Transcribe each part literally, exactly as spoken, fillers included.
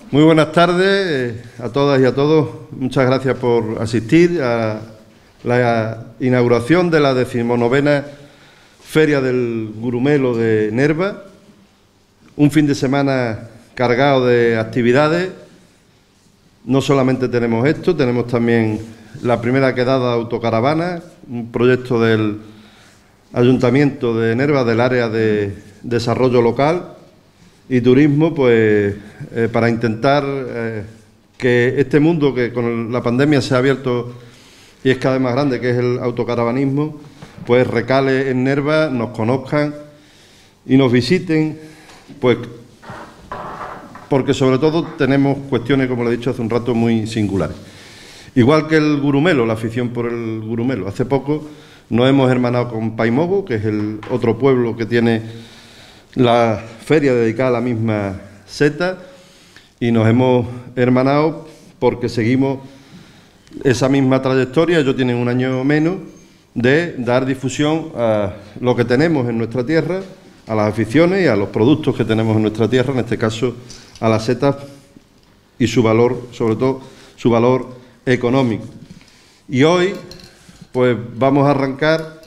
Muy buenas tardes eh, a todas y a todos. Muchas gracias por asistir a la inauguración de la decimonovena Feria del Gurumelo de Nerva. Un fin de semana cargado de actividades. No solamente tenemos esto, tenemos también la primera quedada de autocaravana, un proyecto del Ayuntamiento de Nerva, del área de desarrollo local y turismo, pues eh, para intentar eh, que este mundo que con la pandemia se ha abierto y es cada vez más grande, que es el autocaravanismo, pues recale en Nerva, nos conozcan y nos visiten, pues porque sobre todo tenemos cuestiones, como le he dicho hace un rato, muy singulares. Igual que el gurumelo, la afición por el gurumelo. Hace poco nos hemos hermanado con Paimogo, que es el otro pueblo que tiene la feria dedicada a la misma seta, y nos hemos hermanado porque seguimos esa misma trayectoria. Ellos tienen un año menos de dar difusión a lo que tenemos en nuestra tierra, a las aficiones y a los productos que tenemos en nuestra tierra, en este caso a las setas y su valor, sobre todo su valor económico. Y hoy pues vamos a arrancar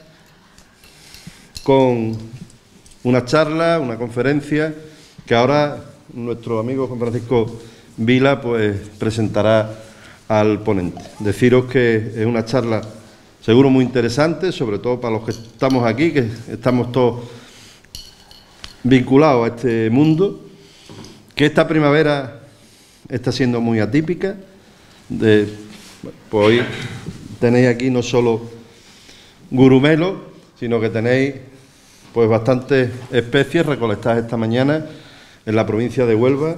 con una charla, una conferencia que ahora nuestro amigo Juan Francisco Vila pues presentará al ponente. Deciros que es una charla seguro muy interesante, sobre todo para los que estamos aquí, que estamos todos vinculados a este mundo, que esta primavera está siendo muy atípica. De, pues hoy tenéis aquí no solo gurumelo, sino que tenéis pues bastantes especies recolectadas esta mañana en la provincia de Huelva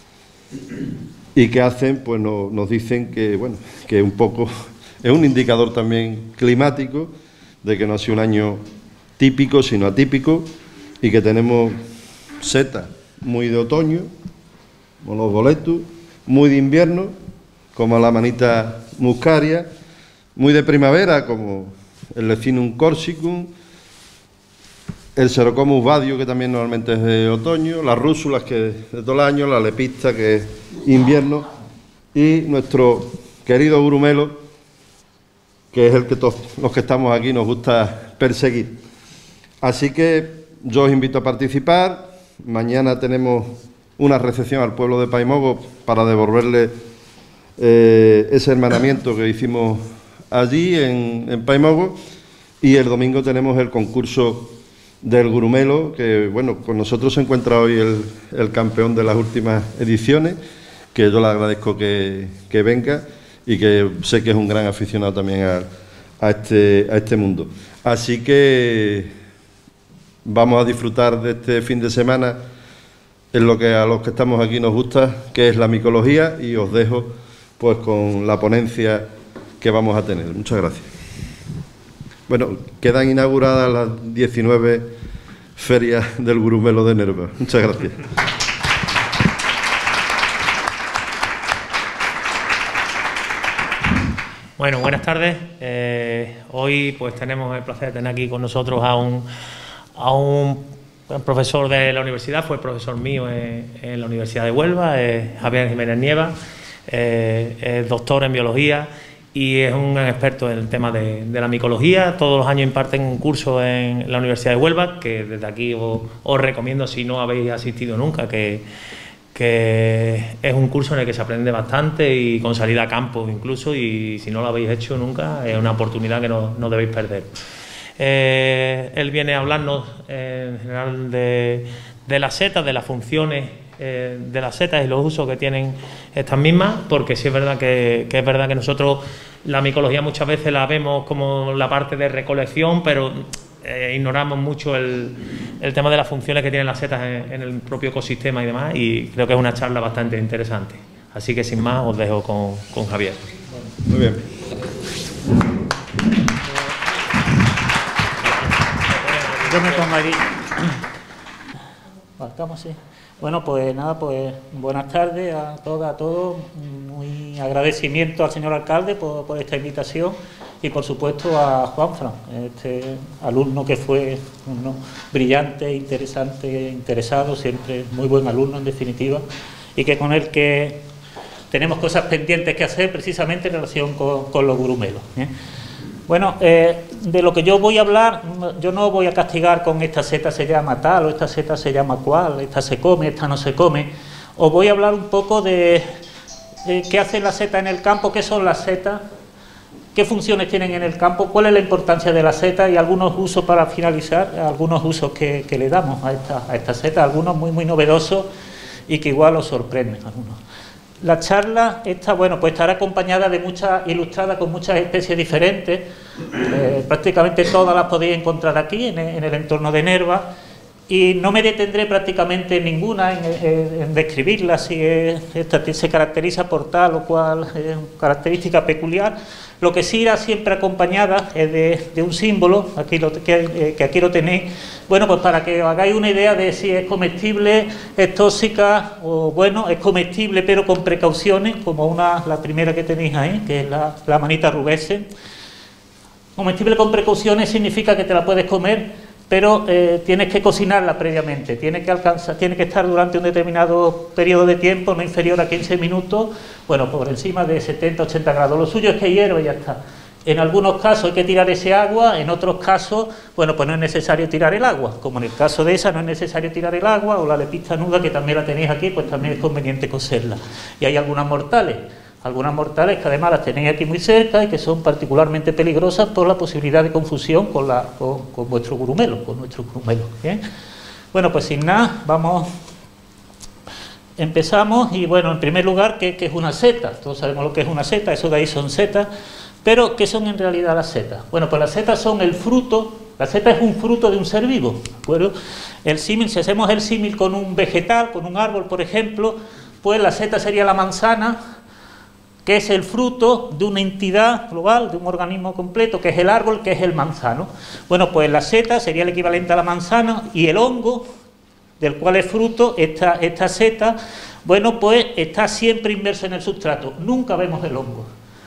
y que hacen, pues no, nos dicen que, bueno, que un poco es un indicador también climático de que no ha sido un año típico, sino atípico, y que tenemos setas muy de otoño, como los boletus, muy de invierno, como la manita muscaria, muy de primavera, como el Lecinum corsicum, el Serocomus vadio, que también normalmente es de otoño, las rúsulas, que es de todo el año, la lepista, que es invierno, y nuestro querido gurumelo, que es el que todos los que estamos aquí nos gusta perseguir. Así que yo os invito a participar. Mañana tenemos una recepción al pueblo de Paimogo para devolverle eh, ese hermanamiento que hicimos allí en, en Paimogo, y el domingo tenemos el concurso del gurumelo, que bueno, con nosotros se encuentra hoy el, el campeón de las últimas ediciones, que yo le agradezco que, que venga y que sé que es un gran aficionado también a, a, este, a este mundo. Así que vamos a disfrutar de este fin de semana en lo que a los que estamos aquí nos gusta, que es la micología, y os dejo pues con la ponencia que vamos a tener. Muchas gracias. Bueno, quedan inauguradas las diecinueve ferias del gurumelo de Nerva. Muchas gracias. Bueno, buenas tardes. Eh, hoy pues tenemos el placer de tener aquí con nosotros a un, a un profesor de la universidad, fue profesor mío en, en la Universidad de Huelva, eh, Javier Jiménez Nieva, eh, es doctor en biología y es un gran experto en el tema de, de la micología. Todos los años imparten un curso en la Universidad de Huelva, que desde aquí os, os recomiendo si no habéis asistido nunca, que, que es un curso en el que se aprende bastante y con salida a campo incluso, y si no lo habéis hecho nunca es una oportunidad que no, no debéis perder. Eh, él viene a hablarnos eh, en general de, de las setas, de las funciones eh, de las setas y los usos que tienen estas mismas, porque sí es verdad que, que es verdad que nosotros la micología muchas veces la vemos como la parte de recolección, pero eh, ignoramos mucho el, el tema de las funciones que tienen las setas en, en el propio ecosistema y demás, y creo que es una charla bastante interesante. Así que sin más os dejo con, con Javier. Muy bien. Yo me pongo aquí. Estamos, sí. Bueno, pues nada, pues buenas tardes a todas, a todos. Muy agradecimiento al señor alcalde por, por esta invitación y por supuesto a Juanfran, este alumno que fue uno brillante, interesante, interesado, siempre muy buen alumno en definitiva, y que con el que tenemos cosas pendientes que hacer precisamente en relación con, con los gurumelos, ¿eh? Bueno, eh, de lo que yo voy a hablar, yo no voy a castigar con esta seta se llama tal o esta seta se llama cual, esta se come, esta no se come. Os voy a hablar un poco de, de qué hacen las setas en el campo, qué son las setas, qué funciones tienen en el campo, cuál es la importancia de la seta y algunos usos para finalizar, algunos usos que, que le damos a esta, a esta seta, algunos muy muy novedosos y que igual os sorprenden algunos. La charla esta, bueno, pues estará acompañada de muchas, ilustrada con muchas especies diferentes, eh, prácticamente todas las podéis encontrar aquí en, en el entorno de Nerva, y no me detendré prácticamente en ninguna en, en, en describirla, si es, esta se caracteriza por tal o cual eh, característica peculiar. Lo que sí irá siempre acompañada es de, de un símbolo, aquí lo, que, eh, que aquí lo tenéis, bueno, pues para que os hagáis una idea de si es comestible, es tóxica o, bueno, es comestible pero con precauciones, como una, la primera que tenéis ahí, que es la, la manita rubese. Comestible con precauciones significa que te la puedes comer, pero eh, tienes que cocinarla previamente, tiene que alcanzar, tiene que estar durante un determinado periodo de tiempo, no inferior a quince minutos, bueno, por encima de setenta a ochenta grados. Lo suyo es que hierva y ya está. En algunos casos hay que tirar ese agua, en otros casos, bueno, pues no es necesario tirar el agua, como en el caso de esa no es necesario tirar el agua, o la lepista nuda, que también la tenéis aquí, pues también es conveniente cocerla. Y hay algunas mortales. Algunas mortales que además las tenéis aquí muy cerca y que son particularmente peligrosas por la posibilidad de confusión con, la, con, con vuestro gurumelo, con nuestro gurumelo. ¿Bien? Bueno, pues sin nada, vamos, empezamos y bueno, en primer lugar, ¿qué, qué es una seta? Todos sabemos lo que es una seta, eso de ahí son setas, pero ¿qué son en realidad las setas? Bueno, pues las setas son el fruto, la seta es un fruto de un ser vivo, ¿de acuerdo? El símil, si hacemos el símil con un vegetal, con un árbol, por ejemplo, pues la seta sería la manzana, que es el fruto de una entidad global, de un organismo completo, que es el árbol, que es el manzano. Bueno, pues la seta sería el equivalente a la manzana, y el hongo, del cual es fruto, esta, esta seta, bueno, pues está siempre inmerso en el sustrato, nunca vemos el hongo.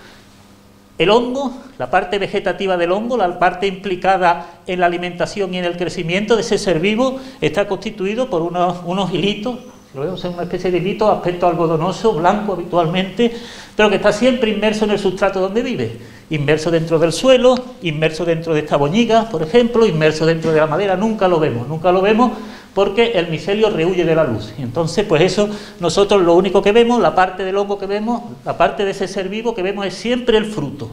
El hongo, la parte vegetativa del hongo, la parte implicada en la alimentación y en el crecimiento de ese ser vivo, está constituido por unos, unos hilitos, lo vemos en una especie de hilito, aspecto algodonoso, blanco habitualmente, pero que está siempre inmerso en el sustrato donde vive, inmerso dentro del suelo, inmerso dentro de esta boñiga, por ejemplo, inmerso dentro de la madera, nunca lo vemos, nunca lo vemos porque el micelio rehuye de la luz. Y entonces, pues eso, nosotros lo único que vemos, la parte del hongo que vemos, la parte de ese ser vivo que vemos es siempre el fruto.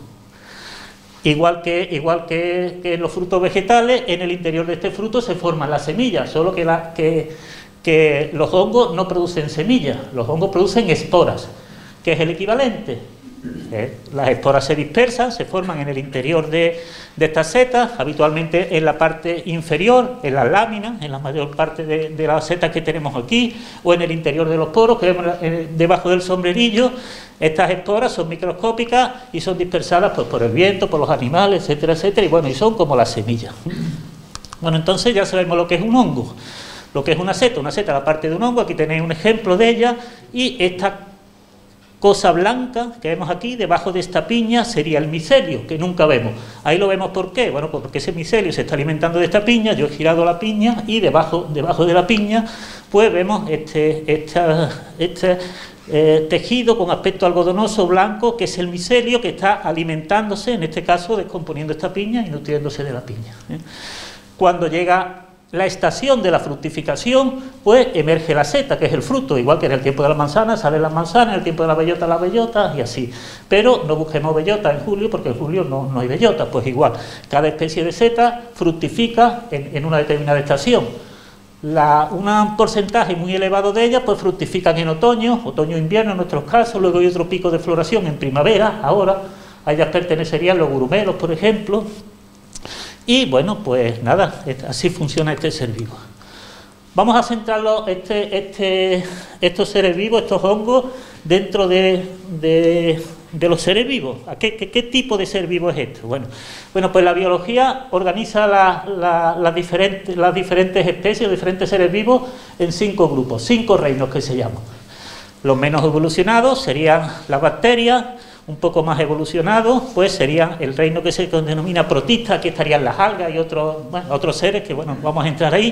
Igual que, igual que, que en los frutos vegetales, en el interior de este fruto se forman las semillas, solo que, la, que, que los hongos no producen semillas, los hongos producen esporas, que es el equivalente. ¿Eh? Las esporas se dispersan, se forman en el interior de, de estas setas, habitualmente en la parte inferior, en las láminas, en la mayor parte de, de las setas que tenemos aquí, o en el interior de los poros, que vemos eh, debajo del sombrerillo. Estas esporas son microscópicas y son dispersadas pues, por el viento, por los animales, etcétera, etcétera, y bueno, y son como las semillas. Bueno, entonces ya sabemos lo que es un hongo, lo que es una seta, una seta la parte de un hongo, aquí tenéis un ejemplo de ella, y esta cosa blanca que vemos aquí, debajo de esta piña, sería el micelio, que nunca vemos. Ahí lo vemos, ¿por qué? Bueno, pues porque ese micelio se está alimentando de esta piña, yo he girado la piña, y debajo, debajo de la piña, pues vemos este, esta, este eh, tejido con aspecto algodonoso blanco, que es el micelio que está alimentándose, en este caso, descomponiendo esta piña y nutriéndose de la piña. ¿eh? Cuando llega la estación de la fructificación, pues emerge la seta, que es el fruto, igual que en el tiempo de la manzana salen las manzanas, en el tiempo de la bellota las bellotas y así. Pero no busquemos bellota en julio, porque en julio no, no hay bellota, pues igual. Cada especie de seta fructifica en, en una determinada estación. La, un porcentaje muy elevado de ellas pues fructifican en otoño, otoño-invierno en nuestros casos, luego hay otro pico de floración en primavera, ahora, a ellas pertenecerían los gurumelos, por ejemplo. Y bueno, pues nada, así funciona este ser vivo. Vamos a centrarlo, este, este, estos seres vivos, estos hongos, dentro de, de, de los seres vivos. ¿Qué, qué, ¿Qué tipo de ser vivo es esto? Bueno, bueno pues la biología organiza la, la, las, diferentes, las diferentes especies, los diferentes seres vivos, en cinco grupos, cinco reinos que se llaman. Los menos evolucionados serían las bacterias. Un poco más evolucionados, pues sería el reino que se denomina protista, aquí estarían las algas y otros, bueno, otros seres que, bueno, vamos a entrar ahí.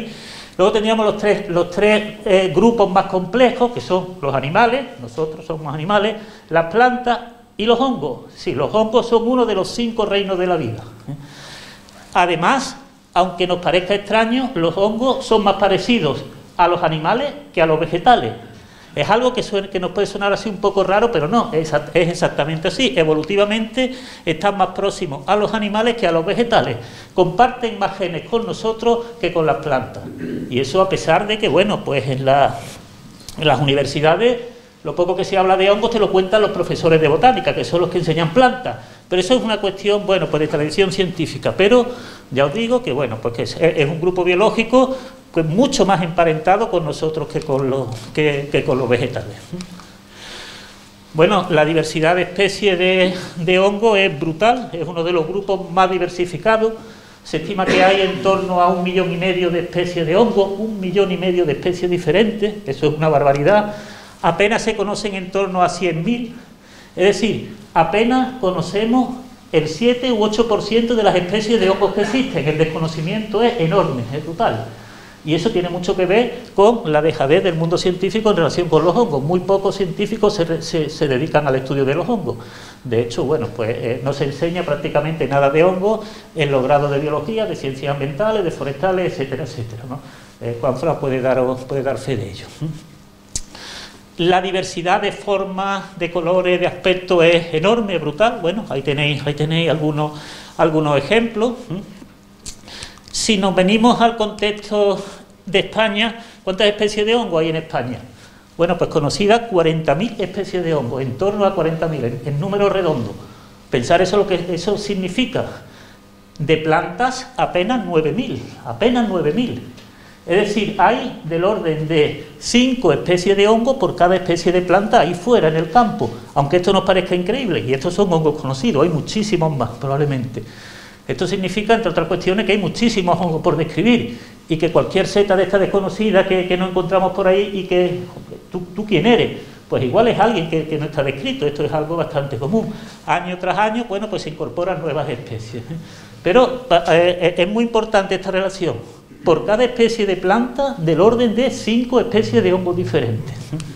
Luego tendríamos los tres, los tres eh, grupos más complejos, que son los animales, nosotros somos animales, las plantas y los hongos. Sí, los hongos son uno de los cinco reinos de la vida. Además, aunque nos parezca extraño, los hongos son más parecidos a los animales que a los vegetales. Es algo que, suena, que nos puede sonar así un poco raro, pero no, es, es exactamente así. Evolutivamente están más próximos a los animales que a los vegetales. Comparten más genes con nosotros que con las plantas. Y eso a pesar de que, bueno, pues en, la, en las universidades lo poco que se habla de hongos te lo cuentan los profesores de botánica, que son los que enseñan plantas. Pero eso es una cuestión, bueno, pues de tradición científica. Pero ya os digo que, bueno, pues que es, es un grupo biológico pues mucho más emparentado con nosotros que con los, que, que con los vegetales. Bueno, la diversidad de especies de, de hongo es brutal, es uno de los grupos más diversificados. Se estima que hay en torno a un millón y medio de especies de hongo, un millón y medio de especies diferentes, eso es una barbaridad. Apenas se conocen en torno a cien mil, es decir, apenas conocemos el siete u ocho por ciento de las especies de hongos que existen. El desconocimiento es enorme, es brutal. Y eso tiene mucho que ver con la dejadez del mundo científico en relación con los hongos. Muy pocos científicos se, se, se dedican al estudio de los hongos. De hecho, bueno, pues eh, no se enseña prácticamente nada de hongos en los grados de biología, de ciencias ambientales, de forestales, etcétera, etcétera, ¿no? Eh, Juanfran puede dar, puede dar fe de ello. La diversidad de formas, de colores, de aspectos es enorme, brutal. Bueno, ahí tenéis, ahí tenéis algunos, algunos ejemplos. Si nos venimos al contexto de España, ¿cuántas especies de hongo hay en España? Bueno, pues conocidas cuarenta mil especies de hongo, en torno a cuarenta mil, en, en número redondo. Pensar eso lo que eso significa. De plantas apenas nueve mil, apenas nueve mil. Es decir, hay del orden de cinco especies de hongo por cada especie de planta ahí fuera en el campo. Aunque esto nos parezca increíble, y estos son hongos conocidos, hay muchísimos más probablemente. Esto significa, entre otras cuestiones, que hay muchísimos hongos por describir y que cualquier seta de esta desconocida que, que no encontramos por ahí y que ¿tú, tú quién eres? Pues igual es alguien que, que no está descrito. Esto es algo bastante común. Año tras año, bueno, pues se incorporan nuevas especies. Pero eh, es muy importante esta relación. Por cada especie de planta, del orden de cinco especies de hongos diferentes.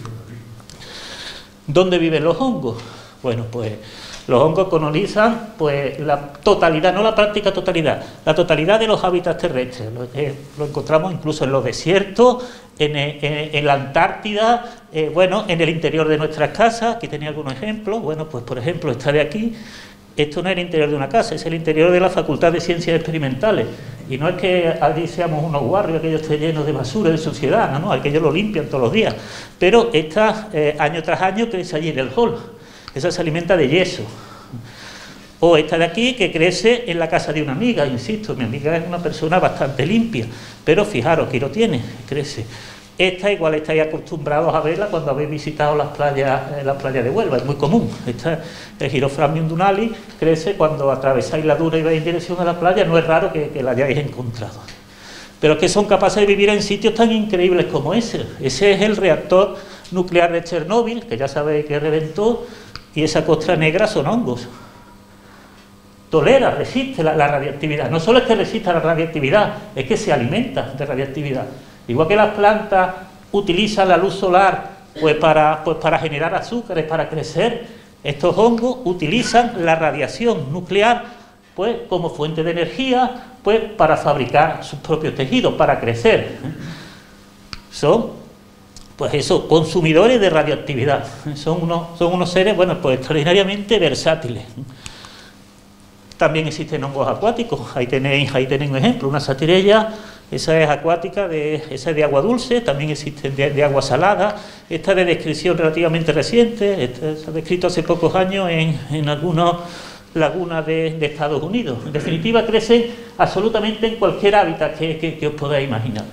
¿Dónde viven los hongos? Bueno, pues los hongos colonizan pues, la totalidad, no la práctica totalidad, la totalidad de los hábitats terrestres. Lo, eh, lo encontramos incluso en los desiertos, en, en, en la Antártida, eh, bueno, en el interior de nuestras casas. Aquí tenía algunos ejemplos. Bueno, pues por ejemplo, esta de aquí. Esto no es el interior de una casa, es el interior de la Facultad de Ciencias Experimentales. Y no es que allí seamos unos guarrios, aquello esté lleno de basura, de suciedad, no, no, aquello lo limpian todos los días. Pero esta, eh, año tras año, crece allí en el hall. Esa se alimenta de yeso. O esta de aquí, que crece en la casa de una amiga, insisto, mi amiga es una persona bastante limpia, pero fijaros, aquí lo tiene, crece. Esta igual estáis acostumbrados a verla cuando habéis visitado las playas, eh, las playas de Huelva, es muy común. Esta, el Giroframium dunali, crece cuando atravesáis la duna y vais en dirección a la playa, no es raro que, que la hayáis encontrado. Pero es que son capaces de vivir en sitios tan increíbles como ese. Ese es el reactor nuclear de Chernóbil, que ya sabéis que reventó, y esa costra negra son hongos. Tolera, resiste la, la radiactividad. No solo es que resista la radiactividad, es que se alimenta de radiactividad. Igual que las plantas utilizan la luz solar pues para, pues para generar azúcares, para crecer, estos hongos utilizan la radiación nuclear pues como fuente de energía pues para fabricar sus propios tejidos, para crecer. Son, pues eso, consumidores de radioactividad. Son unos, son unos seres, bueno, pues extraordinariamente versátiles. También existen hongos acuáticos. Ahí tenéis, ahí tenéis un ejemplo, una satirella. Esa es acuática, de, esa es de agua dulce, también existen de, de agua salada. Esta es de descripción relativamente reciente, esta se ha descrito hace pocos años en, en algunas lagunas de, de Estados Unidos. En definitiva, crecen absolutamente en cualquier hábitat que, que, que os podáis imaginar.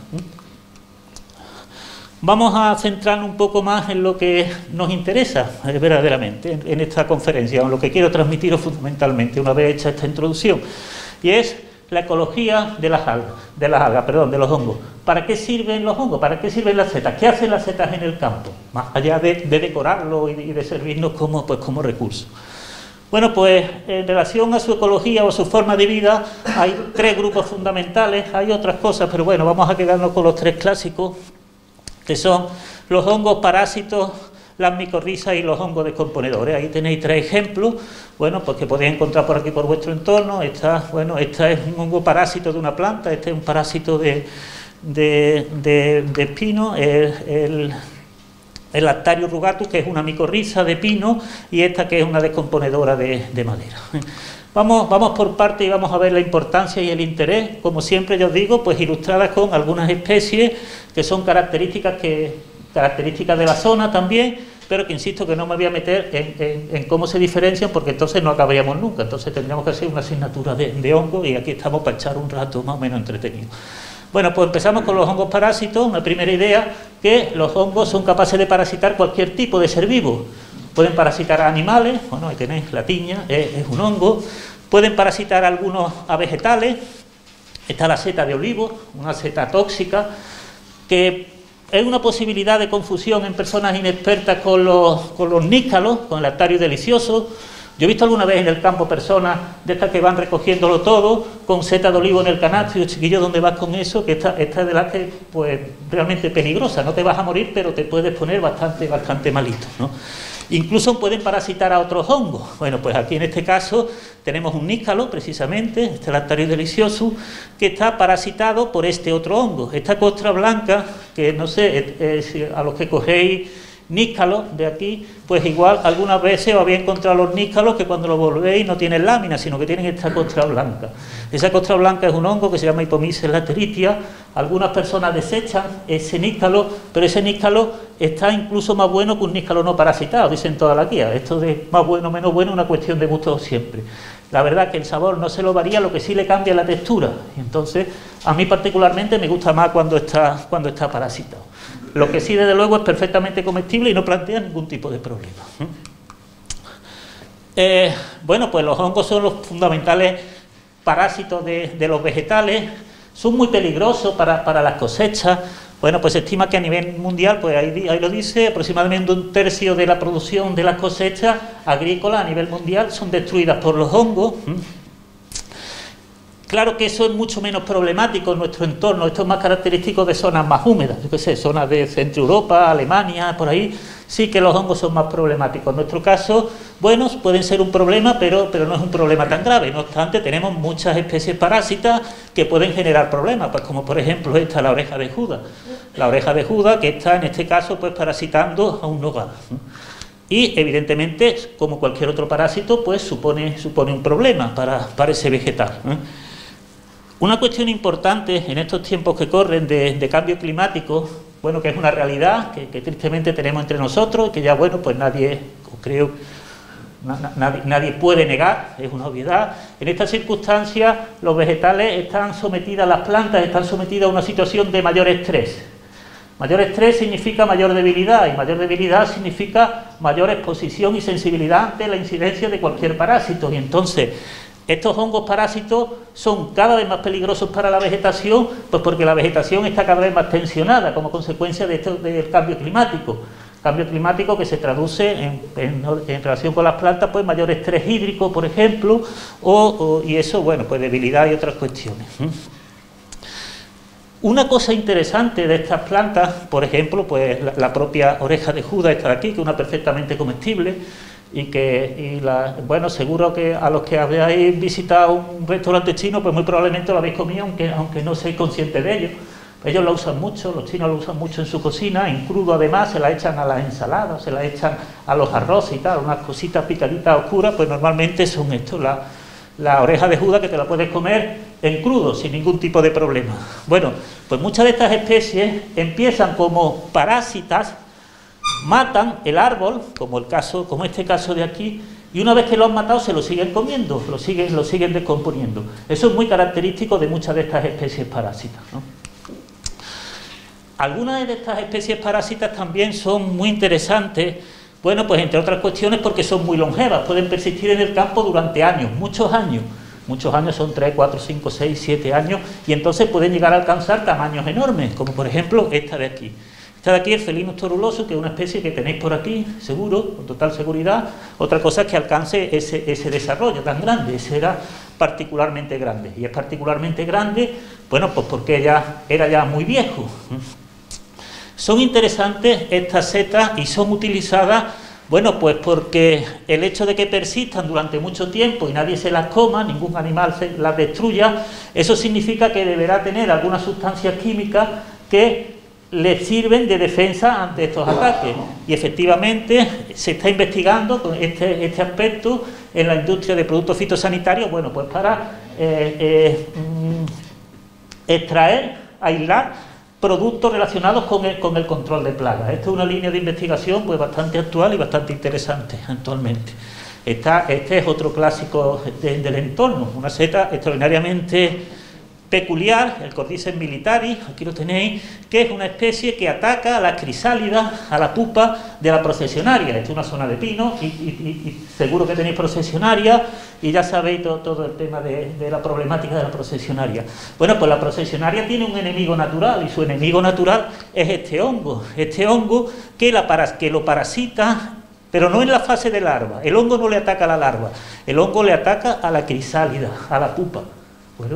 Vamos a centrarnos un poco más en lo que nos interesa eh, verdaderamente en, en esta conferencia, en lo que quiero transmitiros fundamentalmente una vez hecha esta introducción, y es la ecología de las algas, de las algas, perdón, de los hongos. ¿Para qué sirven los hongos? ¿Para qué sirven las setas? ¿Qué hacen las setas en el campo? Más allá de, de decorarlo y de, y de servirnos como, pues, como recurso. Bueno, pues en relación a su ecología o a su forma de vida hay tres grupos fundamentales, hay otras cosas, pero bueno, vamos a quedarnos con los tres clásicos, que son los hongos parásitos, las micorrizas y los hongos descomponedores. Ahí tenéis tres ejemplos, bueno, pues que podéis encontrar por aquí por vuestro entorno. Esta, bueno, esta es un hongo parásito de una planta, este es un parásito de, de, de, de pino, el, el, el Lactarius rugatus, que es una micorriza de pino, y esta que es una descomponedora de, de madera. Vamos, vamos por parte y vamos a ver la importancia y el interés, como siempre yo os digo, pues ilustradas con algunas especies que son características que características de la zona también, pero que insisto que no me voy a meter en, en, en cómo se diferencian, porque entonces no acabaríamos nunca. Entonces tendríamos que hacer una asignatura de, de hongos, y aquí estamos para echar un rato más o menos entretenido. Bueno, pues empezamos con los hongos parásitos. Una primera idea, que los hongos son capaces de parasitar cualquier tipo de ser vivo. Pueden parasitar a animales, bueno, ahí tenéis la tiña, es, es un hongo. Pueden parasitar algunos a vegetales. Está la seta de olivo, una seta tóxica, que es una posibilidad de confusión en personas inexpertas con los, con los níscalos, con el Lactarius delicioso. Yo he visto alguna vez en el campo personas de estas que van recogiéndolo todo, con seta de olivo en el canasto, y chiquillo, ¿dónde vas con eso? Que esta, esta es de las que, pues, realmente peligrosa, no te vas a morir, pero te puedes poner bastante, bastante malito, ¿no? Incluso pueden parasitar a otros hongos. Bueno, pues aquí en este caso tenemos un níscalo, precisamente, este Lactarius delicioso, que está parasitado por este otro hongo. Esta costra blanca, que no sé, es, es, a los que cogéis níscalos de aquí, pues igual algunas veces os habéis encontrado los níscalos que cuando los volvéis no tienen láminas, sino que tienen esta costra blanca. Esa costra blanca es un hongo que se llama Hypomyces lateritia. Algunas personas desechan ese níscalo, pero ese níscalo está incluso más bueno que un níscalo no parasitado, dicen toda la guía. Esto de más bueno o menos bueno es una cuestión de gusto siempre. La verdad es que el sabor no se lo varía, lo que sí le cambia la textura. Y entonces, a mí particularmente me gusta más cuando está, cuando está parasitado. Lo que sí, desde luego, es perfectamente comestible y no plantea ningún tipo de problema. Eh, bueno, pues los hongos son los fundamentales parásitos de, de los vegetales. Son muy peligrosos para, para las cosechas. Bueno, pues se estima que a nivel mundial, pues ahí, ahí lo dice, aproximadamente un tercio de la producción de las cosechas agrícolas a nivel mundial son destruidas por los hongos. Claro que eso es mucho menos problemático en nuestro entorno, esto es más característico de zonas más húmedas, yo qué sé, zonas de Centro Europa, Alemania, por ahí, sí que los hongos son más problemáticos. En nuestro caso, bueno, pueden ser un problema, pero, pero no es un problema tan grave. No obstante, tenemos muchas especies parásitas que pueden generar problemas, pues como por ejemplo esta, la oreja de Judas. La oreja de Judas, que está en este caso pues parasitando a un nogal. Y evidentemente, como cualquier otro parásito, pues supone, supone un problema para, para ese vegetal. Una cuestión importante en estos tiempos que corren de, de cambio climático, bueno, que es una realidad que, que tristemente tenemos entre nosotros y que ya, bueno, pues nadie, creo, na, nadie, nadie puede negar, es una obviedad. En estas circunstancias, los vegetales están sometidos, las plantas están sometidas a una situación de mayor estrés. Mayor estrés significa mayor debilidad, y mayor debilidad significa mayor exposición y sensibilidad ante la incidencia de cualquier parásito. Y entonces, estos hongos parásitos son cada vez más peligrosos para la vegetación, pues porque la vegetación está cada vez más tensionada como consecuencia de esto, del cambio climático. Cambio climático que se traduce en, en, en relación con las plantas, pues mayor estrés hídrico, por ejemplo, o, o, y eso, bueno, pues debilidad y otras cuestiones. Una cosa interesante de estas plantas, por ejemplo, pues la, la propia oreja de Judas está aquí, que es una perfectamente comestible, y que, y la, bueno, seguro que a los que habéis visitado un restaurante chino, pues muy probablemente lo habéis comido, aunque, aunque no seáis conscientes de ello. Ellos lo usan mucho, los chinos lo usan mucho en su cocina, en crudo además, se la echan a las ensaladas, se la echan a los arroces y tal, unas cositas picaditas oscuras, pues normalmente son esto, la, la oreja de Judas, que te la puedes comer en crudo, sin ningún tipo de problema. Bueno, pues muchas de estas especies empiezan como parásitas, matan el árbol, como el caso, como este caso de aquí, y una vez que lo han matado se lo siguen comiendo, lo siguen, lo siguen descomponiendo. Eso es muy característico de muchas de estas especies parásitas, ¿no? Algunas de estas especies parásitas también son muy interesantes, bueno, pues entre otras cuestiones porque son muy longevas, pueden persistir en el campo durante años, muchos años. Muchos años son tres, cuatro, cinco, seis, siete años, y entonces pueden llegar a alcanzar tamaños enormes, como por ejemplo esta de aquí. Esta de aquí, el Felinus torulosus, que es una especie que tenéis por aquí, seguro, con total seguridad. Otra cosa es que alcance ese, ese desarrollo tan grande, ese era particularmente grande. Y es particularmente grande, bueno, pues porque ya era ya muy viejo. Son interesantes estas setas y son utilizadas, bueno, pues porque el hecho de que persistan durante mucho tiempo y nadie se las coma, ningún animal se las destruya, eso significa que deberá tener algunas sustancias químicas que les sirven de defensa ante estos ataques. Y efectivamente se está investigando con este, este aspecto en la industria de productos fitosanitarios, bueno, pues para eh, eh, extraer, aislar productos relacionados con el, con el control de plagas. Esta es una línea de investigación pues bastante actual y bastante interesante actualmente. Esta, este es otro clásico de, del entorno, una seta extraordinariamente peculiar, el Cordyceps militaris, aquí lo tenéis, que es una especie que ataca a las crisálidas, a la pupa de la procesionaria. Esta es una zona de pino y, y, y seguro que tenéis procesionaria y ya sabéis todo, todo el tema de, de la problemática de la procesionaria. Bueno, pues la procesionaria tiene un enemigo natural y su enemigo natural es este hongo, este hongo que, la para, que lo parasita, pero no en la fase de larva. El hongo no le ataca a la larva, el hongo le ataca a la crisálida, a la pupa. Bueno,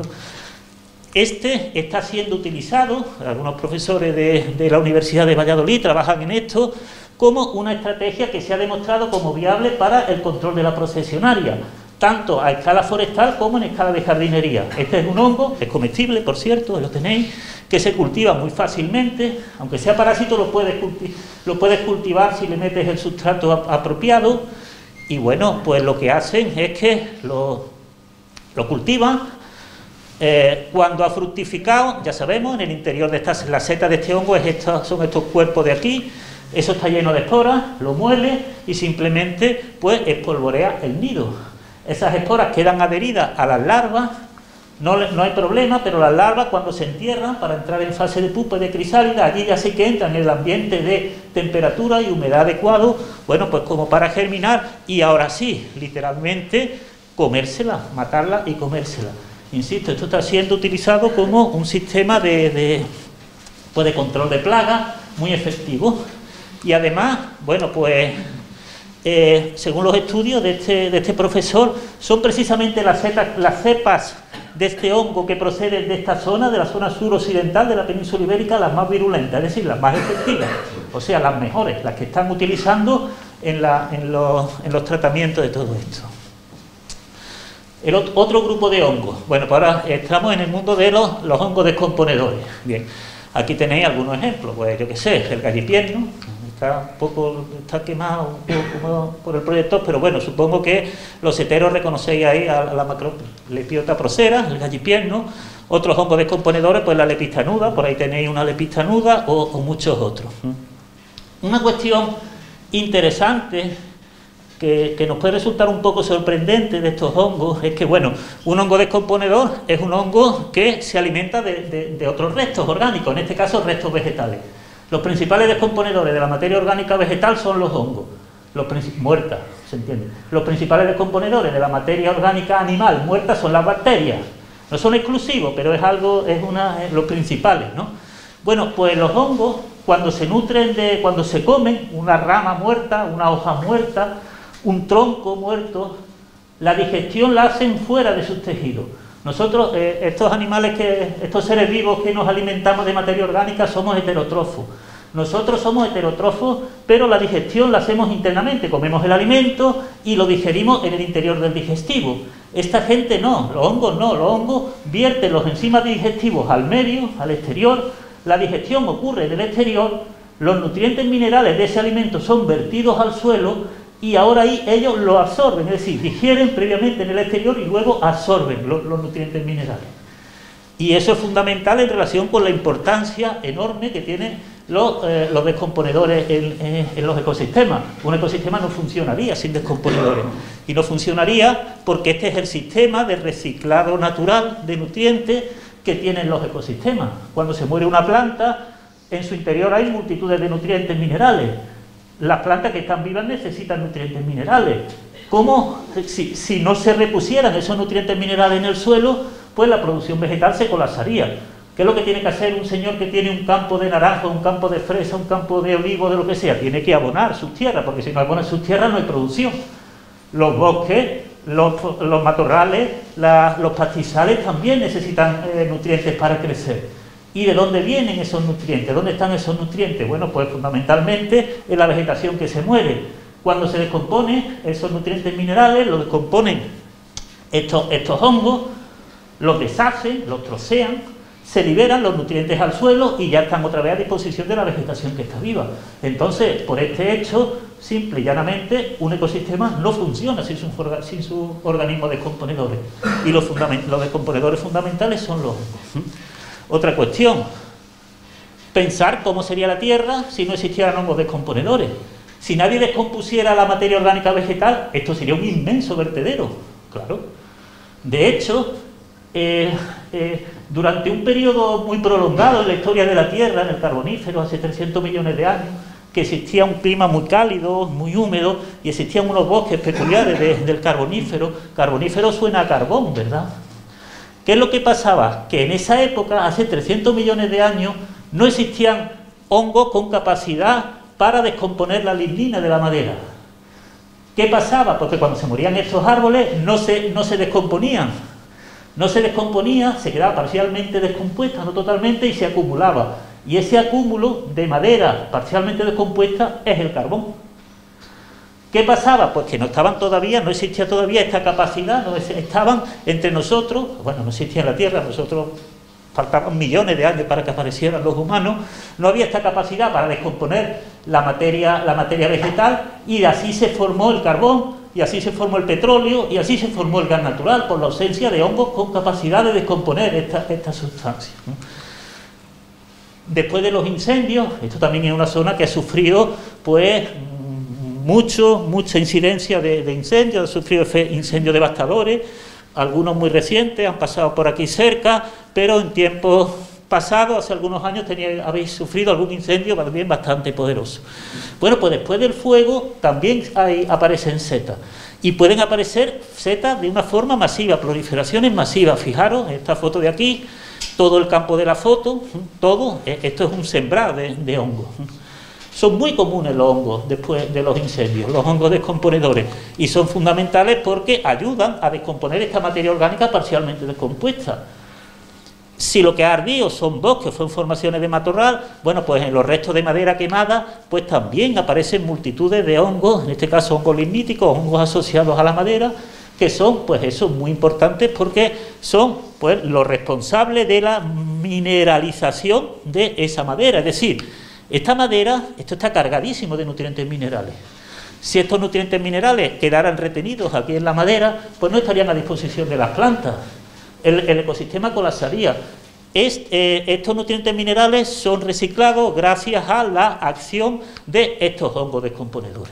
este está siendo utilizado, algunos profesores de, de la Universidad de Valladolid trabajan en esto, como una estrategia que se ha demostrado como viable para el control de la procesionaria, tanto a escala forestal como en escala de jardinería. Este es un hongo, es comestible, por cierto, lo tenéis, que se cultiva muy fácilmente, aunque sea parásito lo puedes, culti lo puedes cultivar si le metes el sustrato apropiado, y bueno, pues lo que hacen es que lo, lo cultivan. Eh, cuando ha fructificado, ya sabemos, en el interior de estas, la seta de este hongo es esta, son estos cuerpos de aquí, eso está lleno de esporas, lo muele y simplemente pues espolvorea el nido. Esas esporas quedan adheridas a las larvas, no, no hay problema, pero las larvas cuando se entierran para entrar en fase de pupa y de crisálida, allí ya sí que entran en el ambiente de temperatura y humedad adecuado, bueno, pues como para germinar y ahora sí, literalmente, comérsela, matarla y comérsela. Insisto, esto está siendo utilizado como un sistema de, de, pues de control de plagas muy efectivo. Y además, bueno, pues eh, según los estudios de este, de este profesor, son precisamente las, setas, las cepas de este hongo que proceden de esta zona, de la zona suroccidental de la península ibérica, las más virulentas, es decir, las más efectivas, o sea, las mejores, las que están utilizando en, la, en, los, en los tratamientos de todo esto. El otro grupo de hongos, bueno, pues ahora estamos en el mundo de los, los hongos descomponedores. Bien, aquí tenéis algunos ejemplos, pues yo qué sé, el gallipierno, está un poco, está quemado un poco por el proyector, pero bueno, supongo que los heteros reconocéis ahí a la macrolepiota procera, el gallipierno. Otros hongos descomponedores, pues la lepistanuda, por ahí tenéis una lepistanuda o, o muchos otros. Una cuestión interesante Que, que nos puede resultar un poco sorprendente de estos hongos es que, bueno, un hongo descomponedor es un hongo que se alimenta de, de, de otros restos orgánicos, en este caso restos vegetales. Los principales descomponedores de la materia orgánica vegetal son los hongos, los muertas, ¿se entiende? Los principales descomponedores de la materia orgánica animal muerta son las bacterias. No son exclusivos, pero es algo, es una, es los principales, ¿no? Bueno, pues los hongos, cuando se nutren de, cuando se comen una rama muerta, una hoja muerta, un tronco muerto, la digestión la hacen fuera de sus tejidos. Nosotros, eh, estos animales, que, estos seres vivos que nos alimentamos de materia orgánica, somos heterótrofos. Nosotros somos heterótrofos, pero la digestión la hacemos internamente, comemos el alimento y lo digerimos en el interior del digestivo. Esta gente no, los hongos no, los hongos vierten los enzimas digestivos al medio, al exterior, la digestión ocurre en el exterior, los nutrientes minerales de ese alimento son vertidos al suelo y ahora ahí ellos lo absorben, es decir, digieren previamente en el exterior y luego absorben los, los nutrientes minerales. Y eso es fundamental en relación con la importancia enorme que tienen los, eh, los descomponedores en, en, en los ecosistemas. Un ecosistema no funcionaría sin descomponedores. Y no funcionaría porque este es el sistema de reciclado natural de nutrientes que tienen los ecosistemas. Cuando se muere una planta, en su interior hay multitudes de nutrientes minerales. Las plantas que están vivas necesitan nutrientes minerales. ¿Cómo? Si, si no se repusieran esos nutrientes minerales en el suelo, pues la producción vegetal se colapsaría. ¿Qué es lo que tiene que hacer un señor que tiene un campo de naranja, un campo de fresa, un campo de olivo, de lo que sea? Tiene que abonar sus tierras, porque si no abona sus tierras no hay producción. Los bosques, los, los matorrales, la, los pastizales también necesitan eh, nutrientes para crecer. ¿Y de dónde vienen esos nutrientes? ¿Dónde están esos nutrientes? Bueno, pues fundamentalmente en la vegetación que se muere. Cuando se descompone esos nutrientes minerales, los descomponen estos, estos hongos, los deshacen, los trocean, se liberan los nutrientes al suelo y ya están otra vez a disposición de la vegetación que está viva. Entonces, por este hecho, simple y llanamente, un ecosistema no funciona sin sus sin su organismos descomponedores. Y los, los descomponedores fundamentales son los hongos. Otra cuestión, pensar cómo sería la Tierra si no existieran hongos descomponedores. Si nadie descompusiera la materia orgánica vegetal, esto sería un inmenso vertedero, claro. De hecho, eh, eh, durante un periodo muy prolongado en la historia de la Tierra, en el Carbonífero, hace trescientos millones de años, que existía un clima muy cálido, muy húmedo, y existían unos bosques peculiares de, del Carbonífero. Carbonífero suena a carbón, ¿verdad? ¿Qué es lo que pasaba? Que en esa época, hace trescientos millones de años, no existían hongos con capacidad para descomponer la lignina de la madera. ¿Qué pasaba? Porque cuando se morían estos árboles no se, no se descomponían. No se descomponía, se quedaba parcialmente descompuesta, no totalmente, y se acumulaba. Y ese acúmulo de madera parcialmente descompuesta es el carbón. ¿Qué pasaba? Pues que no estaban todavía, no existía todavía esta capacidad, no estaban entre nosotros, bueno, no existía en la Tierra, nosotros faltaban millones de años para que aparecieran los humanos, no había esta capacidad para descomponer la materia, la materia vegetal, y así se formó el carbón, y así se formó el petróleo, y así se formó el gas natural, por la ausencia de hongos con capacidad de descomponer esta, esta sustancia. Después de los incendios, esto también es una zona que ha sufrido, pues, mucho, mucha incidencia de, de incendios, ha sufrido incendios devastadores, algunos muy recientes, han pasado por aquí cerca, pero en tiempos pasados, hace algunos años, tenía, habéis sufrido algún incendio también bastante poderoso. Bueno, pues después del fuego también hay, aparecen setas, y pueden aparecer setas de una forma masiva, proliferaciones masivas. Fijaros, en esta foto de aquí, todo el campo de la foto, todo, esto es un sembrado de, de hongos. Son muy comunes los hongos después de los incendios, los hongos descomponedores, y son fundamentales porque ayudan a descomponer esta materia orgánica parcialmente descompuesta. Si lo que ha ardido son bosques, son formaciones de matorral, bueno, pues en los restos de madera quemada, pues también aparecen multitudes de hongos, en este caso hongos ligníticos, hongos asociados a la madera, que son, pues eso, muy importantes porque son, pues, los responsables de la mineralización de esa madera. Es decir, esta madera, esto está cargadísimo de nutrientes minerales. Si estos nutrientes minerales quedaran retenidos aquí en la madera, pues no estarían a disposición de las plantas. El, el ecosistema colapsaría. Es, eh, estos nutrientes minerales son reciclados gracias a la acción de estos hongos descomponedores.